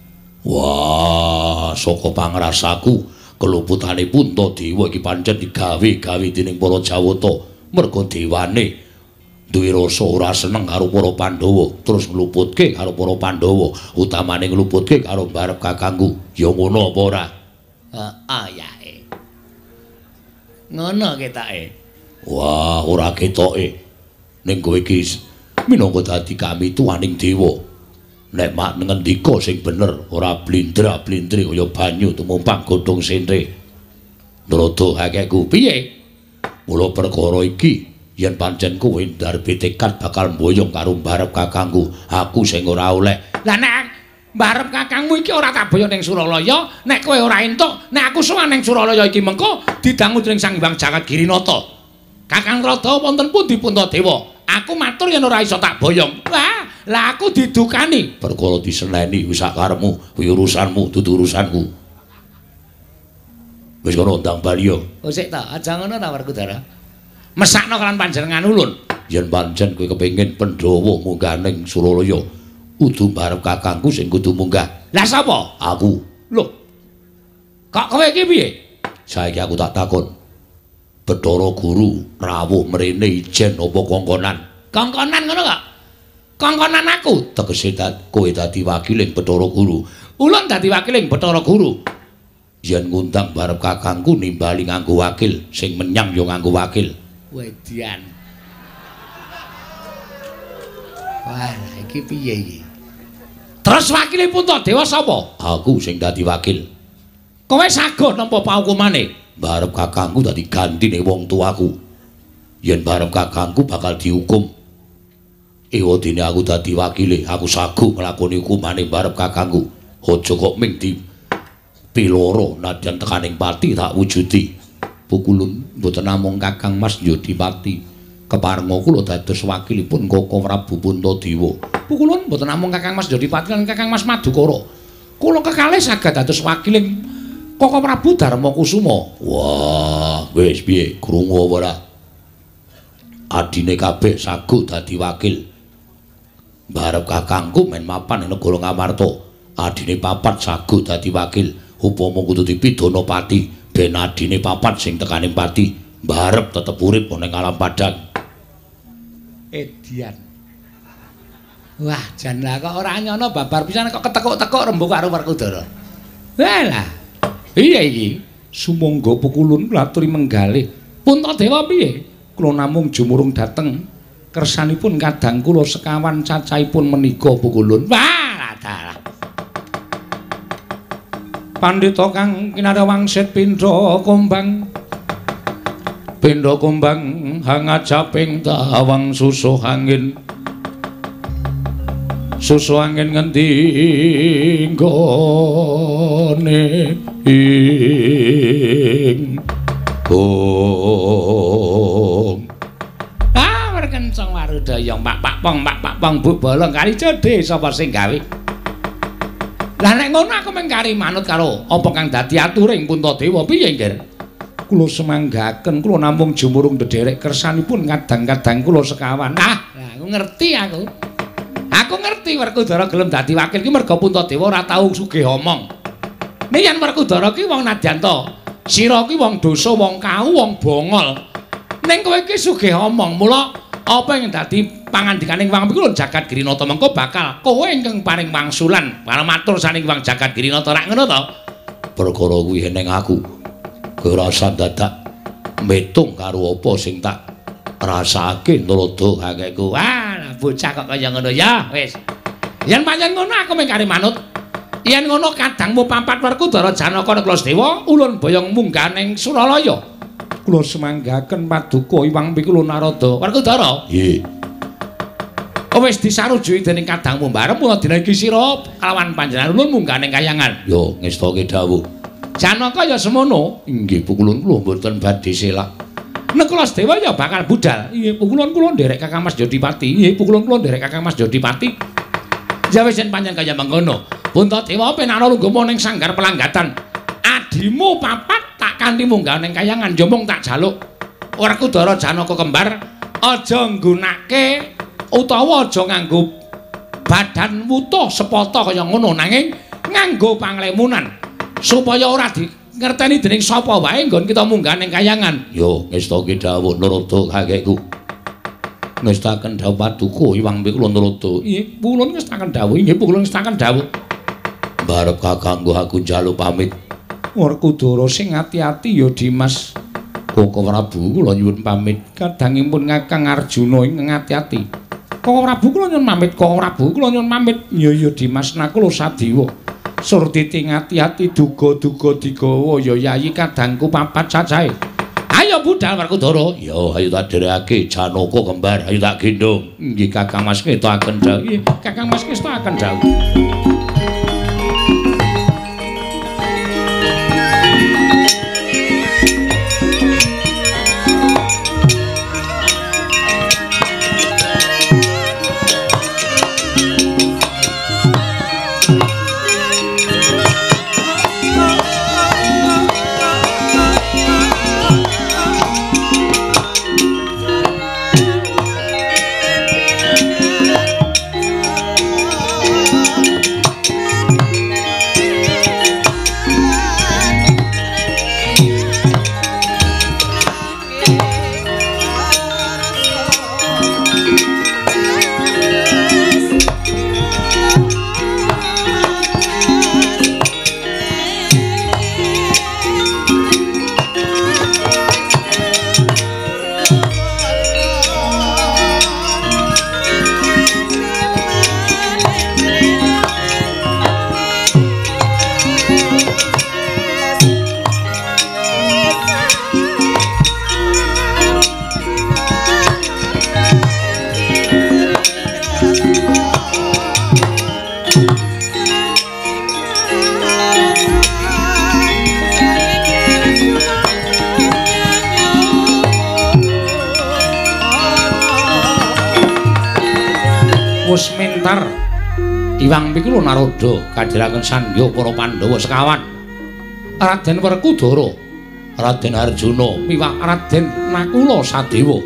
Wah, saka pangrasaku keluputane Puntadewa iki pancen digawe-gawe dening para Jawata merga dewane duwe rasa ora seneng karo para Pandhawa terus ngluputke karo para Pandhawa utamane ngluputke karo barep kakangku. Ya ngono apa ora? Heeh, yae. Ngono ketake. Wah, ora ketoke. Ning kowe iki minangka dadi kami tuaning dewa. Nek mak ngendika sing bener, ora blindra-blindri kaya banyu tumumpang godhong sentre. Nrada hakekku piye? Mula perkara iki yen pancen kowe ndarep tekad bakal mboyong karo barep kakangku, aku sing ora oleh. Lah nek barep kakangmu iki ora tak boyong ning Suralaya, nek kowe ora entuk, nek aku sowan ning Suralaya iki mengko didangu dening Sang Hyang Jagat Girinata. Kakang Rada wonten pundi Puntadewa? Aku matur yen ora iso tak boyong. Wah, lah aku didukani. Perkara diseneni wis sak karepmu, kuwi urusanmu dudu urusanku. Wis kono ndang bali yo. Oh sik ta, aja ngono ta Werkudara. Mesakno kan panjenengan ulun. Yen pancen kowe kepengin Pandhawa munggah ning Suralaya, kudu barep kakangku sing kudu munggah. Lah sapa? Aku. Lho. Kok kowe iki piye? Saiki aku tak takon. Bathara Guru rawuh mrene ijen apa kongkonan? Kongkonan ngono kok. Kongkonan aku tegese kowe dadi wakiling Bathara Guru. Ulun dadi wakiling Bathara Guru. Yen ngundang barep kakangku nimbali nganggo wakil, sing menyang ya nganggo wakil. Wedian. Wah, iki piye iki? Terus wakile Puntadewa sapa? Aku sing dadi wakil. Kowe sago nampa paukumane? Barep kakangku dadi gantine wong tuaku. Yen barep kakangku bakal dihukum, ewa dene aku dadi wakile, aku sago nglakoni hukumane barep kakangku. Aja kok ming di piloro nadyan tekaning pati tak wujudi. Pukulun mboten namung Kakang Mas Yodipati keparenga kula dados wakilipun Koko Prabu Puntadewa. Pukulun mboten namung Kakang Mas Yodipati lan Kakang Mas Madukara. Kula kekalih saged dados wakiling Koko Prabu Darmakusuma. Wah, wis piye krungu apa ora? Adine kabeh sagu dadi wakil. Barep kakangku men mapan ing negara Ngamarta. Adine papat sagu dadi wakil. Upama kudu dipidana pati, ben adine papat sing tekaning pati, barep tetep urip ana ing alam padang. Edian. Wah, jan lah kok ora nyono babar pisan kok ketekuk-tekuk rembug karo Werkudara. Walah. Iya iki, sumangga Pukulun klaturi menggalih. Puntadewa piye? Kula namung jumurung dateng kersanipun kadang kula sekawan cacahipun menika Pukulun. Wah, dalah. Pandhita kang kinarya wangsit pindha kumbang. Pindha kumbang hangajaping tawang susuh angin. Susuh angin ngendi nggone ing gong. Ah, merkencong warudaya Pak Pak Pong Pak Pak Pong Bu Bolong kali cedhe sapa sing gawe? Lah nek ngono aku mung kari manut karo apa kang dadi aturing Puntadewa piye, Nggir? Kula semanggaken kula namung jumurung ndederek kersanipun kadang-kadang kula sekawan. Ah, aku ngerti aku. Aku ngerti Werkudara gelem dadi wakil ki merga Puntadewa ora tau sugih omong. Nek yen Werkudara ki wong Nadyanta, sira ki wong dosa, wong kau, wong bongol. Ning kowe ki sugih omong, mula apa yang dadi pangandikaning Wang Pikulun Jagat Girinata mengko bakal kowe ingkang paring wangsulan para matur saning Wang Jagat Girinata rak ngono to? Perkara kuwi ning aku kerasa dadak metung karo apa sing tak rasake nrada hakeku. Wah, bocah kok kaya ngono ya, wis. Yen pancen ngono aku mung kari manut. Yen ngono kadangmu papat Werkudara Janaka Neklasdewa ulun boyong munggah ning Suralaya. Kula semanggaken paduka Iwang Pikulun Narada. Werkudara? Nggih. Wis disarujui dening kadangmu bareng mula dina iki sira kalawan panjenengan ulun munggah ning Kahyangan. Yo ngestake dawuh. Janaka ya semono. Inggih Pukulun kula mboten badhe selak. Neklasdewa ya bakal budal. Nggih Pukulun kula nderek Kakang Mas Yodipati. Nggih Pukulun kula nderek Kakang Mas Yodipati. Ya wis yen pancen kaya mengkono. Puntadewa penara lunggama ning sanggar pelanggatan. Adimu papat tak kanthi munggah ning Kahyangan yo mung tak jaluk Werkudara Janaka kembar aja nggunakake utawa aja nganggo badan wutuh sepata kaya ngono nanging nganggo panglemunan supaya ora di ngerteni dening sapa wae nggon kita munggah ning Kahyangan. Yo ngestake dawuh Narada kakekku. Ngestaken dawuh paduka Iwang Pikulun Narada. Nggih, Pukulun ngestaken dawuh. Nggih, Pukulun ngestaken dawuh. Barep kakangku aku njaluk pamit. Werkudara sing ati-ati ya Dimas. Koko Prabu kula nyuwun pamit. Kadangipun Kakang Arjuna ing ati-ati. Koko Prabu kula nyuwun pamit. Koko Prabu kula nyuwun pamit. Ya ya Dimas nakula Sadiwa. Surditi ngati-ati duga-duga digawa ya yayi kadangku papat cacahe. Ayo budal Werkudara. Ya ayo tak dherekake Janaka kembar. Ayo tak gendong. Nggih Kakang Mas ngestaken dawuh. Nggih Kakang Mas ngestaken dawuh. wis mentar Iwang Pikula Narada kadhiraken sangya para Pandhawa sekawan. Raden Werkudara, Raden Arjuna miwah Raden Nakula Sadewa.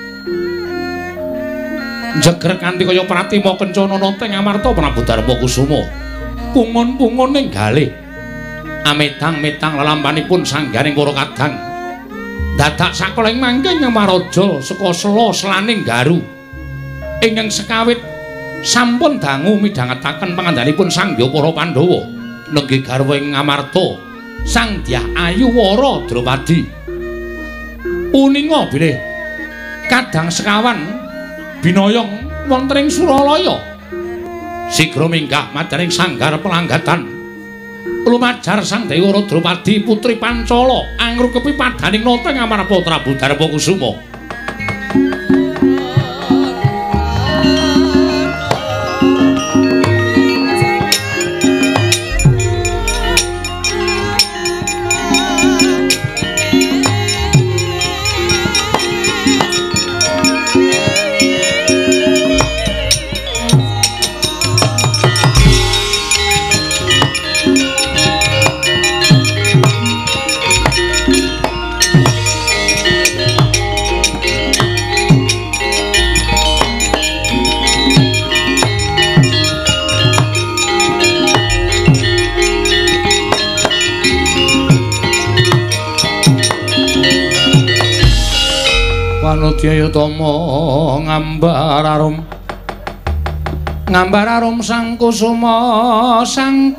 Jeger kanthi kaya pratima kencana teng Amarta Prabu Darmakusuma. Pungon-pungon ning galih. Ametang-metang lelampanipun sanggaring para kadang. Dadak sakoleng mangking Maraja saka sela selaning garu. Ingkang sekawit sampun dangu midhangetaken pangandhanipun sangya para Pandhawa nenggih garwa ing Amarta Sang Dyah Ayuwara Dropadi. Uninga bilih kadang sekawan binayong wonten ing Suralaya. Sigra minggah madaning sanggar pelanggatan. Lumajar Sang Dewara Dropadi putri Pancala angrukepi padaning nata ing Amarta Prabu Darmakusuma. Wanudiyayatama ngambar arum ngambar arum sang kusuma sang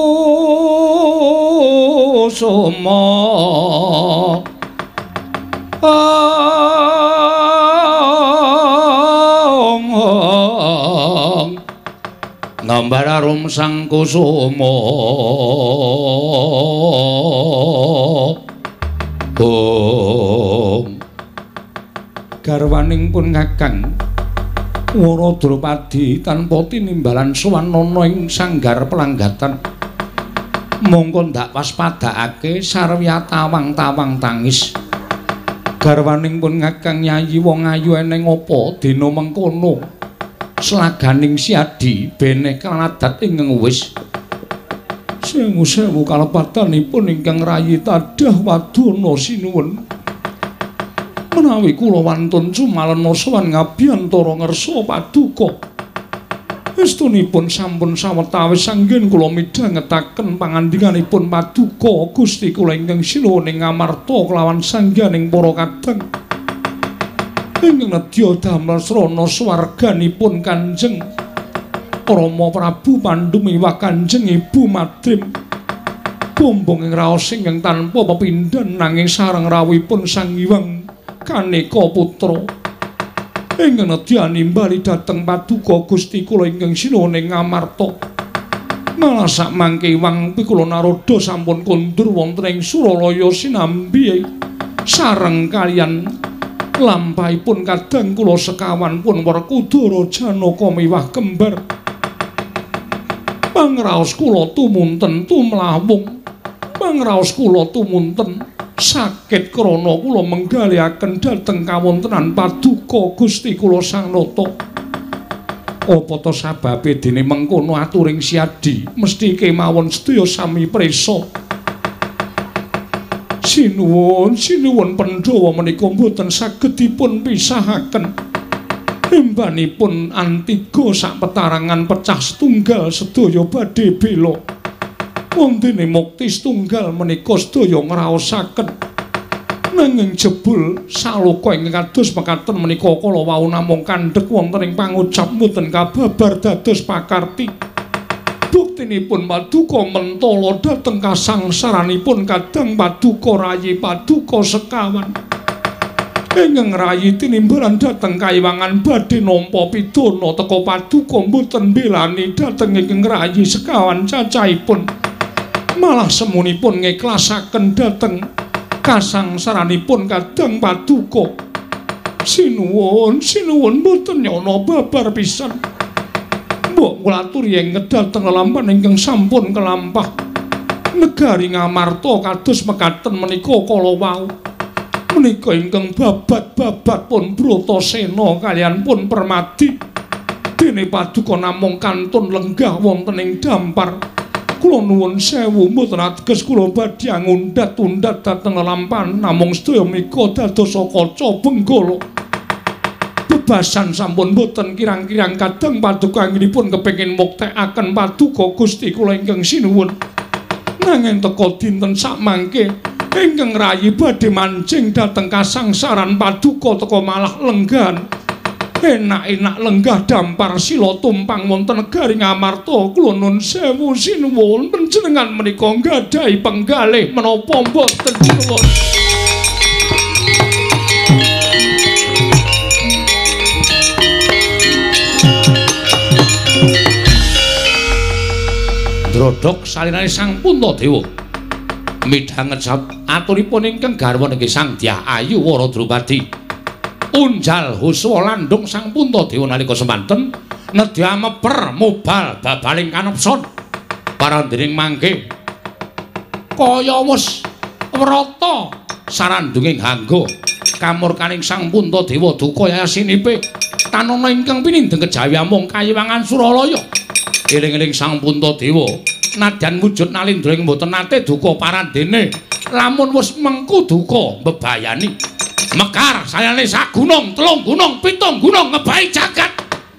kusuma ong ong ngambar arum sang kusuma ong garwaning pun Kakang Wara Dropadi tanpa tinimbalan sowan ana ing sanggar pelanggatan. Mongko ndak pas padhakake sarwi tawang-tawang tangis. Garwaning pun Kakang Yayi wong ayu eneng apa dina mengkono. Slaganing siadi bene kaladat ingkang wis. Sewu-sewu kalepatanipun ingkang rayi tadah wadana sinuwun. Menawi kula wantun sumalena sowan ngabiyantara ngersa paduka. Estunipun sampun sawetawis anggen kula midhangetaken pangandikanipun paduka Gusti kula ingkang sinuwun ing Amarta kelawan sangganing para kadang. Ingkang nedya damel srana swarganipun Kanjeng Rama Prabu Pandhu miwah Kanjeng Ibu Madrim. Bombong ing raos ingkang tanpa pepindhan nanging sareng rawuhipun Sang Hyang Kaneka Putra ingkang nedya nimbali dhateng paduka Gusti kula ingkang sinuwun ing Amarta. Malah sak mangke Hyang Pikula Narada sampun kondur wonten ing Suralaya sinambi sareng kaliyan lampahipun kadang kula sekawan pun Werkudara Janaka miwah kembar. Pangraos kula tumunten tumlawung, pangraos kula tumunten sakit krana kula menggalihaken dhateng kawontenan paduka Gusti kula Sang Nata. Apa ta sababe dene mengkono aturing siadi mesti kemawon sedaya sami prisa. Sinuwun sinuwun Pandhawa menika boten saged dipun pisahaken. Embanipun antiga sak petarangan pecah setunggal sedaya badhe bela. Wondene mukti setunggal menika sedaya ngraosaken. Nanging jebul saloka ingkang kados mekaten menika kala wau namung kandhek wonten ing pangucap mboten kababar dados pakarti. Buktinipun paduka mentala dhateng kasangsaranipun kadang paduka rayi paduka sekawan. Ingkang rayi tinimbalan dhateng kaiwangan badhe nampa pidana teka paduka mboten mbelani dhateng ingkang rayi sekawan cacahipun. Malah semunipun ngiklasaken dhateng kasangsaranipun kadang paduka. Sinuwun sinuwun mboten nyana babar pisan. Mbok kula aturi ing dhateng lelampahan ingkang sampun kelampah. Negari Ngamarta kados mekaten menika kala wau. Menika ingkang babat-babat pun Bratasena kaliyan pun Permadi. dene paduka namung kantun lenggah wonten ing dampar. Kula nuwun sewu mboten ateges kula badhe ngundhat-undhat dhateng lampahan namung sedaya mika dados kaca benggala. Bebasan sampun boten kirang-kirang kadang paduka anggenipun kepengin muktekaken paduka Gusti kula ingkang sinuwun. Nanging teka dinten samangke ingkang rayi badhe mancing dhateng kasangsaran paduka teka malah lenggan. Enak-enak lenggah dampar sila tumpang wonten negari Ngamarta. Kula nuwun sewu sinuwun panjenengan menika nggadahi penggalih menapa mboten sinuwun. Drodhok salinane Sang Puntadewa midhanget aturipun ingkang garwa nggih Sang Dyah Ayu Wara Drupadi unjal huswa landung Sang Puntadewa nalika semanten nedya meper mubal babaling kanepson parandening mangke kaya wis wrata sarandunging hangga kamurkaning Sang Puntadewa duka yasinipe tanana ingkang pinindeng kejawi amung kayiwangan Suralaya. Eling-eling Sang Puntadewa nadyan wujud nalindra ing mboten nate duka parandene lamun wis mengku duka mbebayani mekar sayane sak gunung telung gunung pitung gunung ngebahi jagat.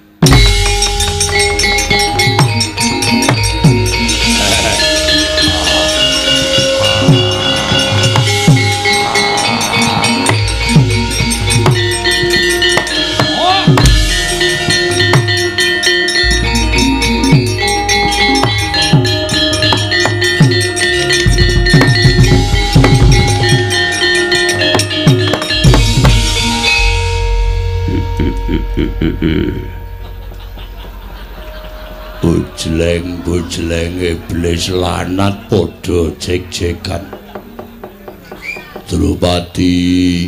Bujleng-bujleng iblis lanat padha jek-jekan. Drupadi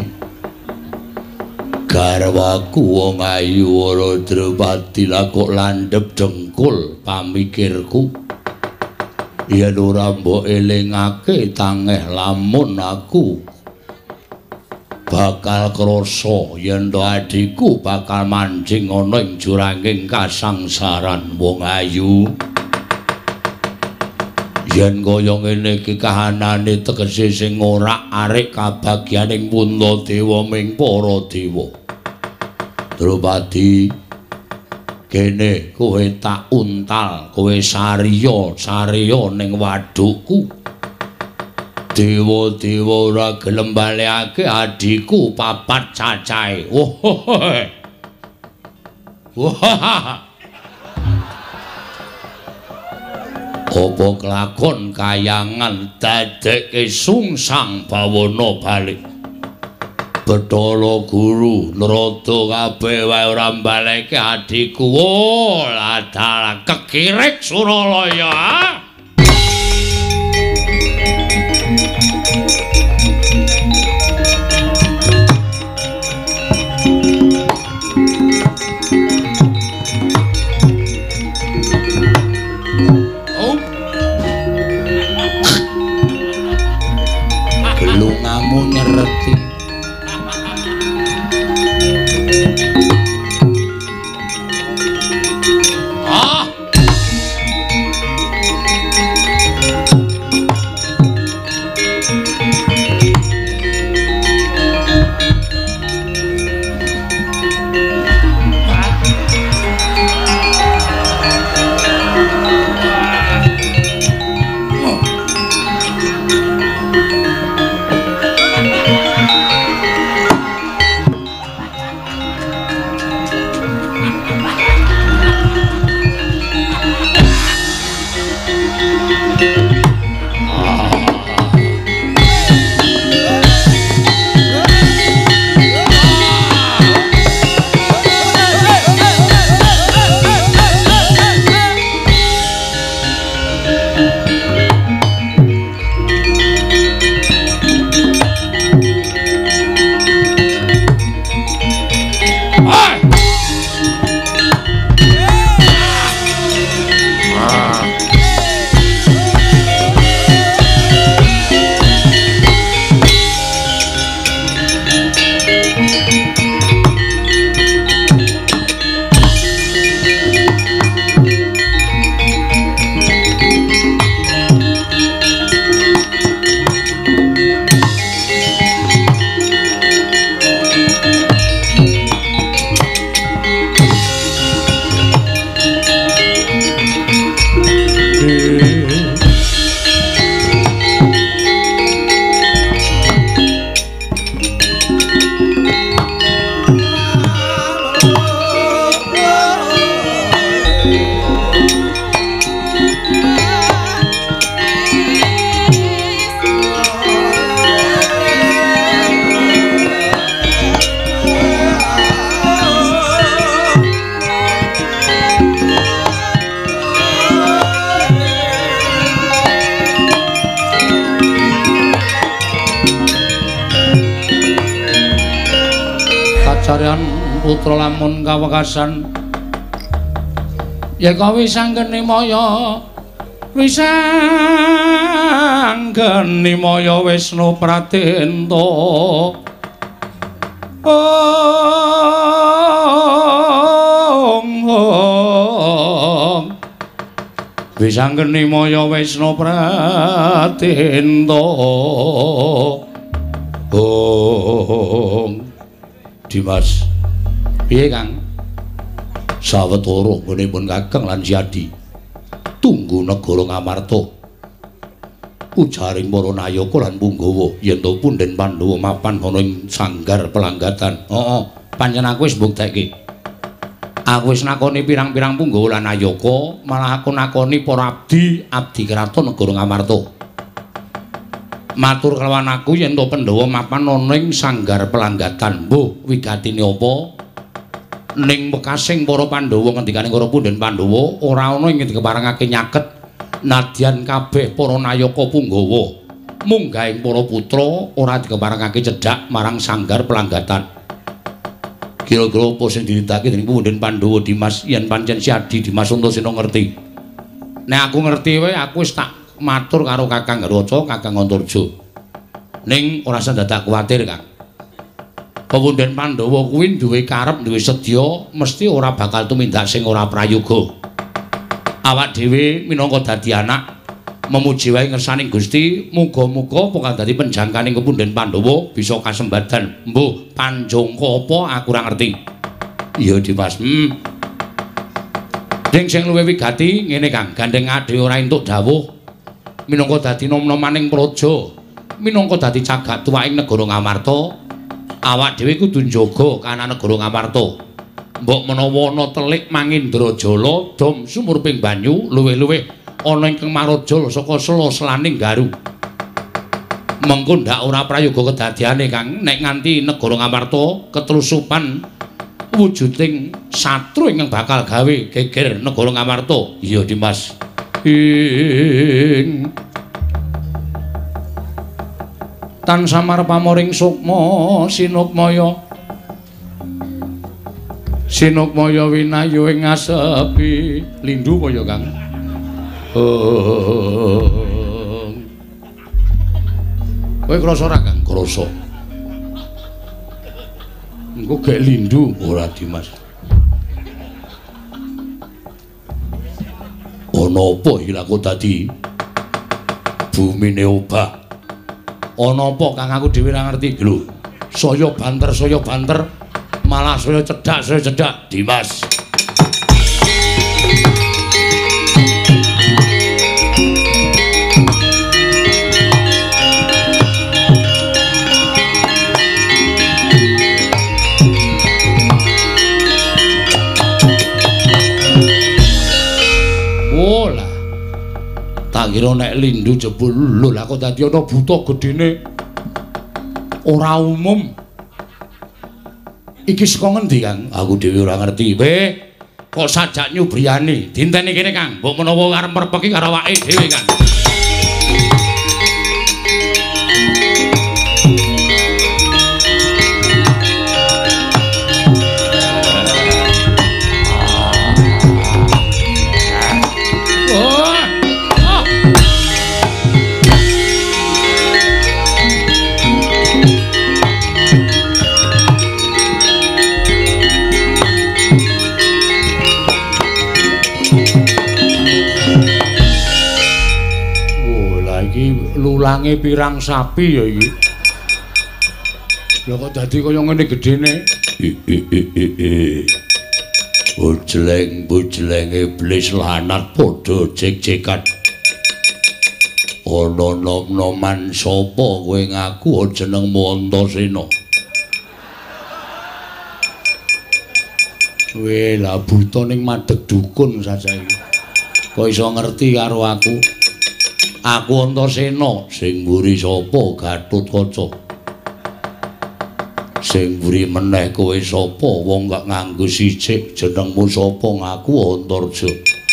garwaku wong ayu ora Drupadi lah kok landhep dengkul pamikirku. Yen ora mbok elingake tangeh lamun aku bakal krasa yen to adhiku bakal mancing ana ing juranging kasangsaran wong ayu. Yen kaya ngene iki kahanane tegese sing ora arek kabagyaning Puntadewa ming para dewa. Drupadi kene kowe tak untal, kowe sariya, sariya ning wadukku. Dewa-dewa ora gelem balekake adhiku papat cacahe. Wah. Wah. Apa kelakon kayangan dadekke sungsang bawana balik. Bathara Guru Narada kabeh wae ora baleke adhiku. Oh, ladal kekirik Suralaya. Nyereti ah Sarian putra lamun kawekasan ya kowe sanggeni maya wisanggeni maya Wisnu Pratenta ong ong wisanggeni maya Wisnu Pratenta ong Dimas piye Kang sawetara nggone Kakang lan Siadi tunggu negara Ngamarta ujaring para nayaka lan Punggawa yen to punden Pandhawa mapan ana ing sanggar pelanggatan. Heeh, pancen aku wis mbuktekke. Aku wis nakoni pirang-pirang Punggawa lan nayaka, malah aku nakoni para abdi, abdi kraton negara Ngamarta. Matur kelawan aku yen to Pandhawa mapan ana ing sanggar pelanggatan. Mbuh, wigatine apa? Ning bekasing para Pandhawa ngendikane para punden Pandhawa ora ana ing dikeparengake nyaket nadyan kabeh para nayaka Punggawa munggahing para putra ora dikeparengake cedhak marang sanggar pelanggatan. Kira-kira apa sing diritake dening punden Pandhawa Dimas yen pancen Siadi Dimas Antasena ngerti. Nek aku ngerti wae aku wis tak matur karo Kakang Raja, Kakang Antarja. Ning ora usah dadak kuwatir, Kang. Pepunden Pandhawa kuwi duwe karep, duwe sedya, mesti ora bakal tumindak sing ora prayoga. Awak dhewe minangka dadi anak memuji wae ngersaning Gusti, muga-muga pokal dadi penjangkaning Pepunden Pandhawa bisa kasembadan. Mbuh, panjangka apa aku ora ngerti. Iya, Dimas. Hmm. Ding sing luwih wigati ngene Kang, gandeng adhe ora entuk dawuh minangka dadi nom-nomaning praja, minangka dadi jagat tuwaing negara Ngamarta. Awak dhewe kudu njaga kana negara Ngamarta. Mbok menawa ana telik Mangindrajala dom sumurping banyu luwih-luwih ana ingkang marajal saka sela-selaning garu. Mengko ndak ora prayoga kedadiane Kang nek nganti negara Ngamarta ketrusupan wujuding satru ingkang bakal gawe geger negara Ngamarta. Iya Dimas. Ing tan samar pamoring sukma sinukmaya sinukmaya winayu ing ngasepi lindu kaya Kang. Oh. Kowe krasa ora Kang? Krasa. Engko gek lindu ora Dimas. Ana apa iki laku dadi bumine obah? Ana apa Kang aku dhewe ora ngerti lho. Saya banter, saya banter, malah saya cedhak, saya cedhak Dimas. Olah. Tak kira nek lindu jebul lho lah kok dadi ana buta gedene ora umum. Iki saka ngendi Kang? Aku dhewe ora ngerti. Weh, kok sajak nyubriyani. Dinteni kene Kang, mbok menawa arep merpeki karo awake dhewe Kang. Lulange pirang sapi ya iki. Lah kok dadi kaya ngene gedene. Bojleng-bojleng iblis lanat padha cek-cekan. Ana nom-noman sapa kowe ngaku jenengmu Antasena? Weh, lah buta ning madeg dukun saja iki. Kok iso ngerti karo aku? Aku Antasena, sing mburi sapa Gatotkaca. Sing mburi meneh kowe sapa wong gak nganggo sicik jenengmu sapa ngaku Antarja.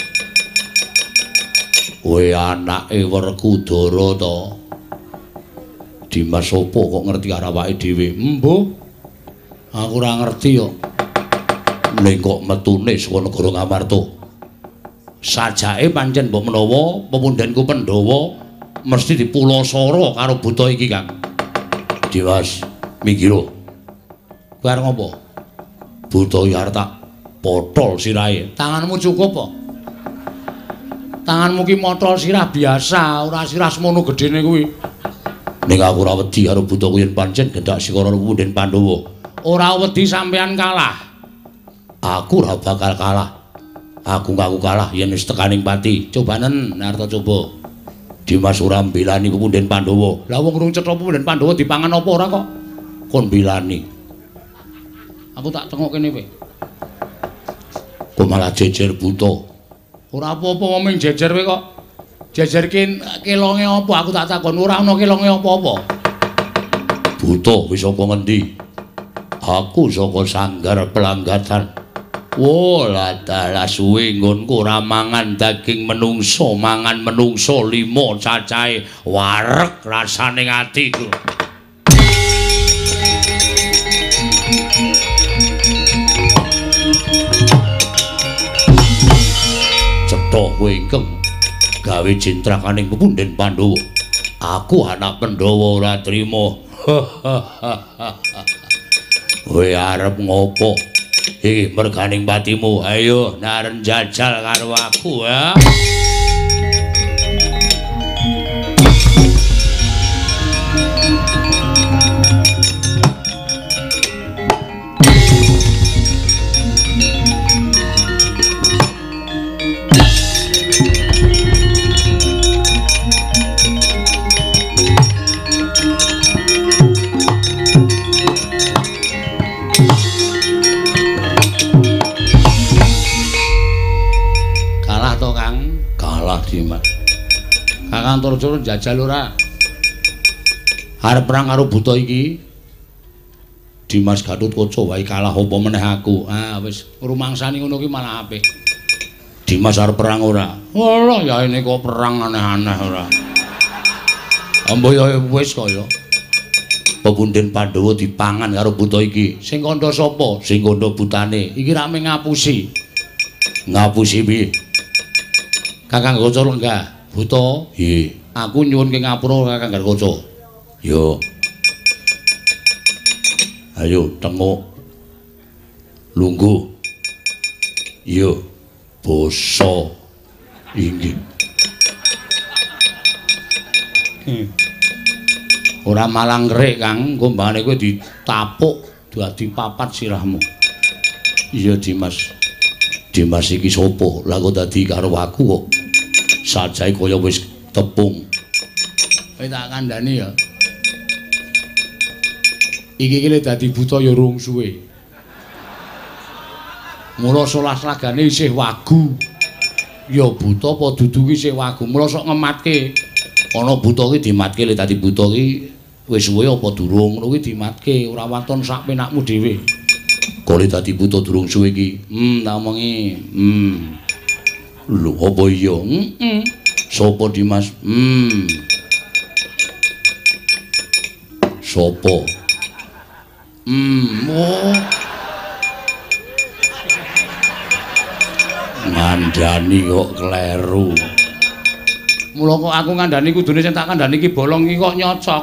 Kowe anake Werkudara to. Dimas sapa kok ngerti karo awake dhewe? Embuh. Aku ora ngerti yo. Ning kok metune saka negara Ngamarta. Sajake pancen mbok menawa pepundhenku Pandhawa mesti dipulosara karo buta iki, Kang. Dimas, minggir. Kowe arep ngopo? Buta iki arep tak potol sirahe. Tanganmu cukup apa? Tanganmu ki motol sirah biasa, ora sirah semono gedene kuwi. Ning aku ora wedi karo buta kuwi yen pancen gendak sikara pepundhen Pandhawa. Ora wedi sampean kalah. Aku ora bakal kalah. Aku ngaku kalah yen wis tekaning pati. Cobanen Narta coba. Dimas ora mbelani pepundhen Pandhawa. Lah wong urung cetha pepundhen Pandhawa dipangan apa ora kok? Kon mbelani. Aku tak tengok kene kowe. Kok malah jejer buta. Ora apa-apa wong ming jejer kowe kok. Jejerke kelonge apa aku tak takon. Ora ana kelonge apa-apa. Buta wis saka ngendi? Aku saka Sanggar Pelanggatan. Wo lah dalah suwe nggonku ora mangan daging menungso, mangan menungso limo cacahe wareg rasane atiku. Cetha kowe ingkang gawe cintrakaning pepundhen Pandhawa. Aku anak Pandhawa ora trima. Kowe arep ngopo? Iki merganing patimu, ayo naren jajal karo aku ya. Dimas. Kakang Antarja jajal ora? Arep perang karo buta iki. Dimas Gatotkaca wae kalah apa meneh aku. Ah wis rumangsani ngono ki malah apik. Dimas arep perang ora? Walah ya ini kok perang aneh-aneh ora. Ambo ya wis kaya. Pepundhen Pandhawa dipangan karo buta iki. Sing kandha sapa? Sing kandha butane. Iki ra mung ngapusi. Ngapusi piye? Kakang Kaca lenggah, buta. Nggih. Aku nyuwun ke ngapura Kakang Kaca. Yo. Ayo tengok. Lungguh. Yo. Basa inggih. Hmm. Ora malang ngrik, Kang. Engko mbangane kowe ditapuk dadi papat sirahmu. Iya, Dimas. Dimas iki sapa? Lah kok dadi karo aku kok. Sajae kaya wis tepung. Kowe tak kandhani ya. Iki kene dadi buta ya rung suwe. Mula solas lagane isih wagu. Ya buta apa dudu ki isih wagu. Mula sok ngematke. Ana buta ki dimatke le dadi buta ki wis suwe apa durung ngono ki dimatke ora waton sak penakmu dhewe. Kole dadi buta durung suwe iki. Hmm tak omongi. Hmm. Lho apa iya? Heeh. Sopo Dimas? Hmm. Sopo? Hmm. Oh. Ngandani kok kleru. Mula kok aku ngandani kudune sing tak kandhani iki bolong iki kok nyocok.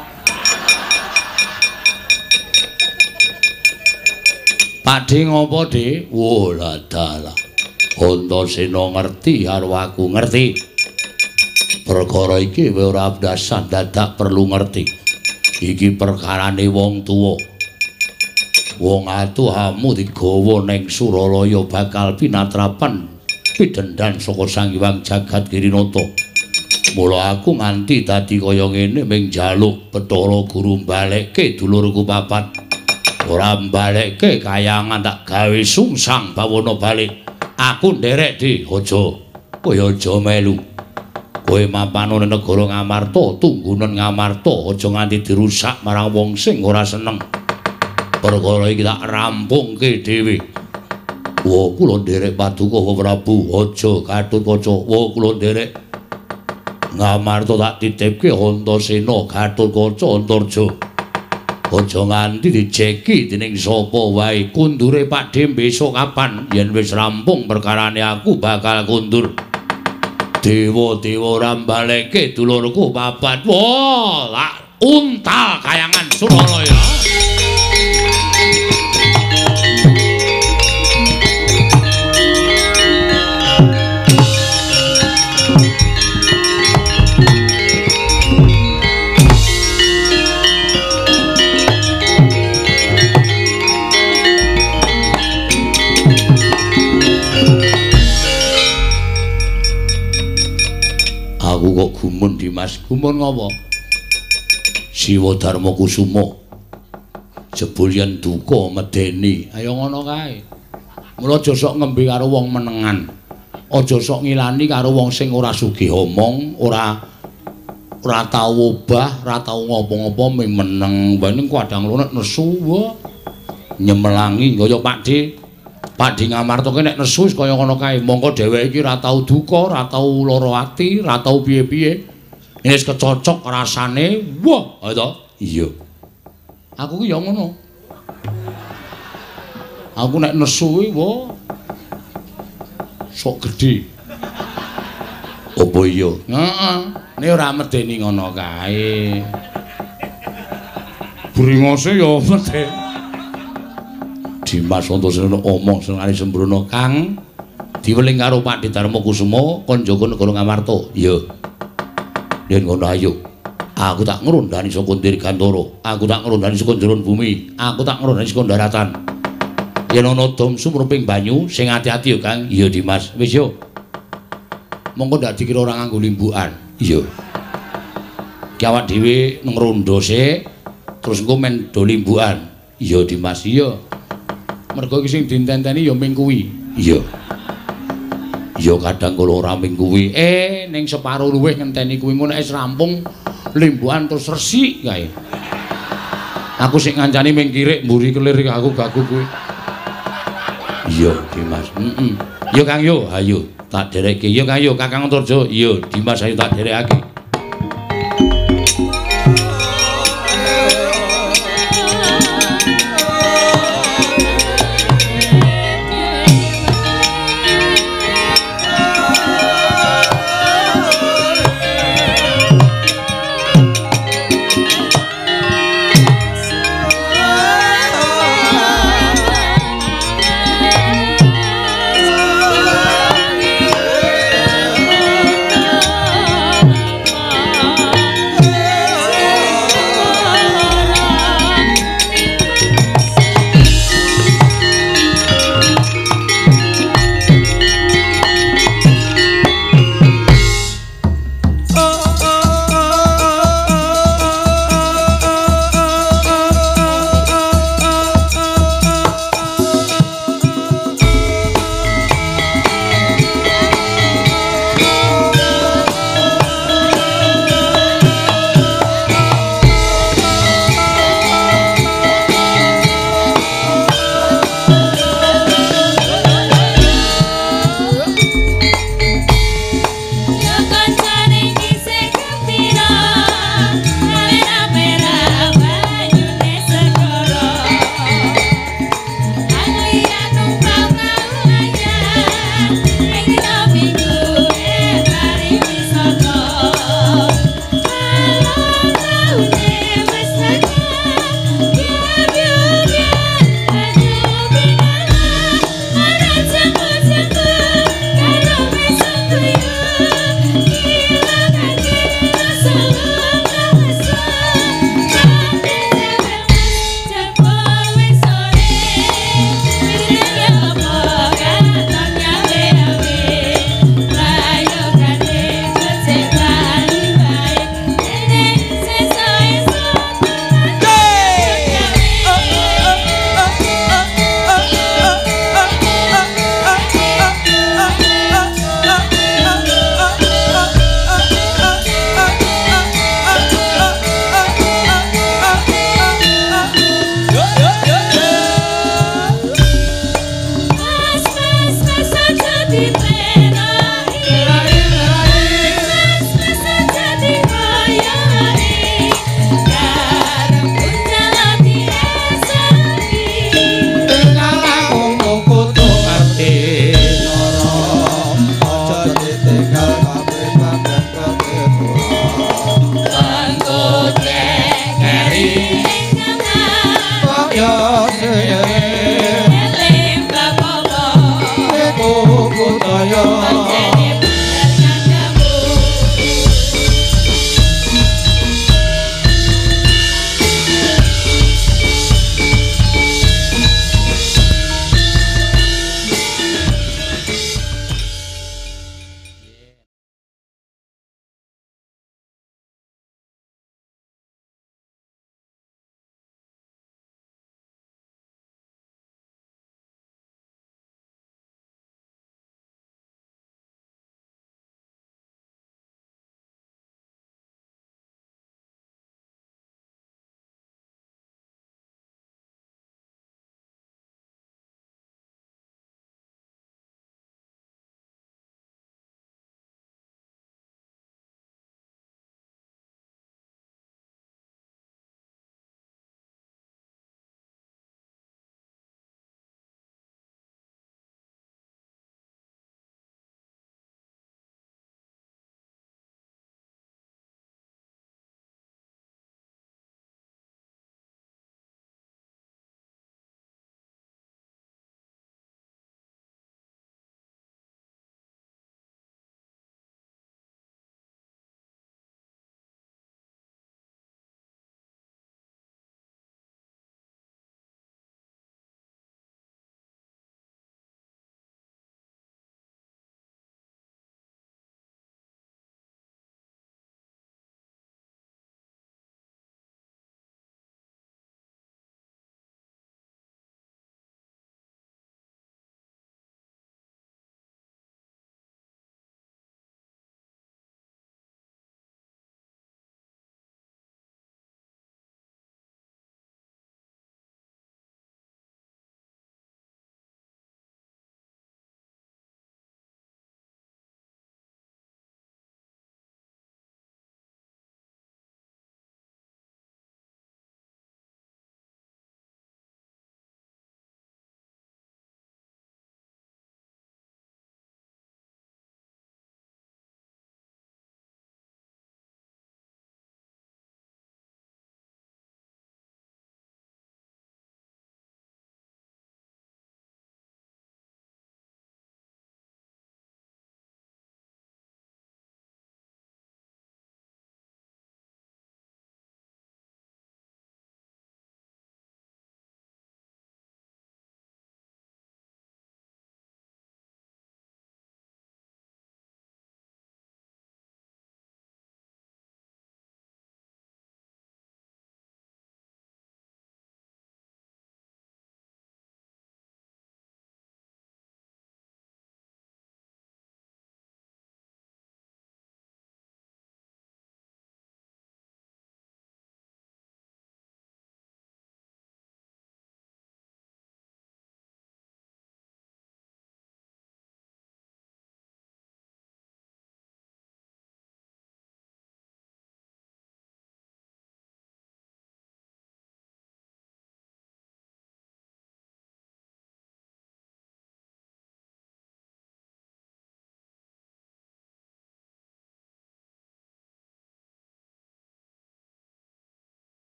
Padhe ngopo, Dik? Wo lah dalah. Antasena ngerti karo aku ngerti. Perkara iki kowe ora dasar dadak perlu ngerti. Iki perkarane wong tuwa. Wong atuhamu digawa ning Suralaya bakal pinatrapan pidendhan saka Sang Hyang Jagat Girinata. Mula aku nganti dadi kaya ngene ming njaluk Bathara Guru mbalekke dulurku papat. Ora mbalekke kayangan tak gawe sungsang bawana balik. Aku nderek di aja. Kowe aja melu. Kowe mapan ning negara Ngamarta, tunggunen Ngamarta aja nganti dirusak marang wong sing ora seneng. Perkara iki tak rampungke dhewe. Wa kula nderek Paduka Prabu, aja Gatotkaca. Wa kula nderek Ngamarta tak titipke Antasena, Gatotkaca, Antarja. Aja nganti dijeki dening sapa wae. Kundure Pakde besok kapan yen wis rampung perkarane aku bakal kundur. Dewa-dewa ora mbaleke dulurku papat. Wah, lak untal kayangan Suralaya. Aku kok gumun Dimas, gumun ngopo? Siwa Darma Kusuma jebul yen duka medeni, ayo ngono kae. Mula aja sok ngembe karo wong menengan. Aja sok ngilani karo wong sing ora sugih omong, ora ora tau obah, ora tau ngopo-ngopo ming meneng. Bae ning kadang lunek nesu wae. Nyemelangi kaya Pakde. Pakde Ngamarta ki nek nesu kaya ngono kae. Mongko dheweke iki ora tau duka, ora tau lara ati, ora tau piye-piye. Wis kecocok rasane. Wah, ha to? Iya. Aku ki ya ngono. Aku nek nesu kuwi wah sok gedhe. Apa iya? Heeh. Nek ora medeni ngono kae. Bringose ya medeni. Dimas Antasena omong senengane sembrono Kang diweling karo Pakde Darma Kusuma kon njaga negara Ngamarta. Iya. Yen ngono ayo. Aku tak ngrondani saka Dirgantara, aku tak ngrondani saka njeron bumi, aku tak ngrondani saka daratan. Yen ana dom sumruping banyu sing ati-ati ya Kang. Iya Dimas. Wis yo. Monggo ndak dikira ora nganggo limbukan. Iya. Ki awak dhewe ngrondo sik terus engko men do limbukan. Iya Dimas, iya. Mergo iki sing ditenteni ya ming kuwi. Iya. Ya kadang kala ora ming kuwi. Eh ning separo luwih ngenteni kuwi ngono wis rampung limbukan terus resik kae. Aku sik ngancani ming kirik mburi kelir aku gagu kuwi. Iya, Dimas. Heeh. Ya Kang yo, ayo tak derekke. Ya Kang yo, Kakang Antarja. Iya, Dimas ayo tak derekake.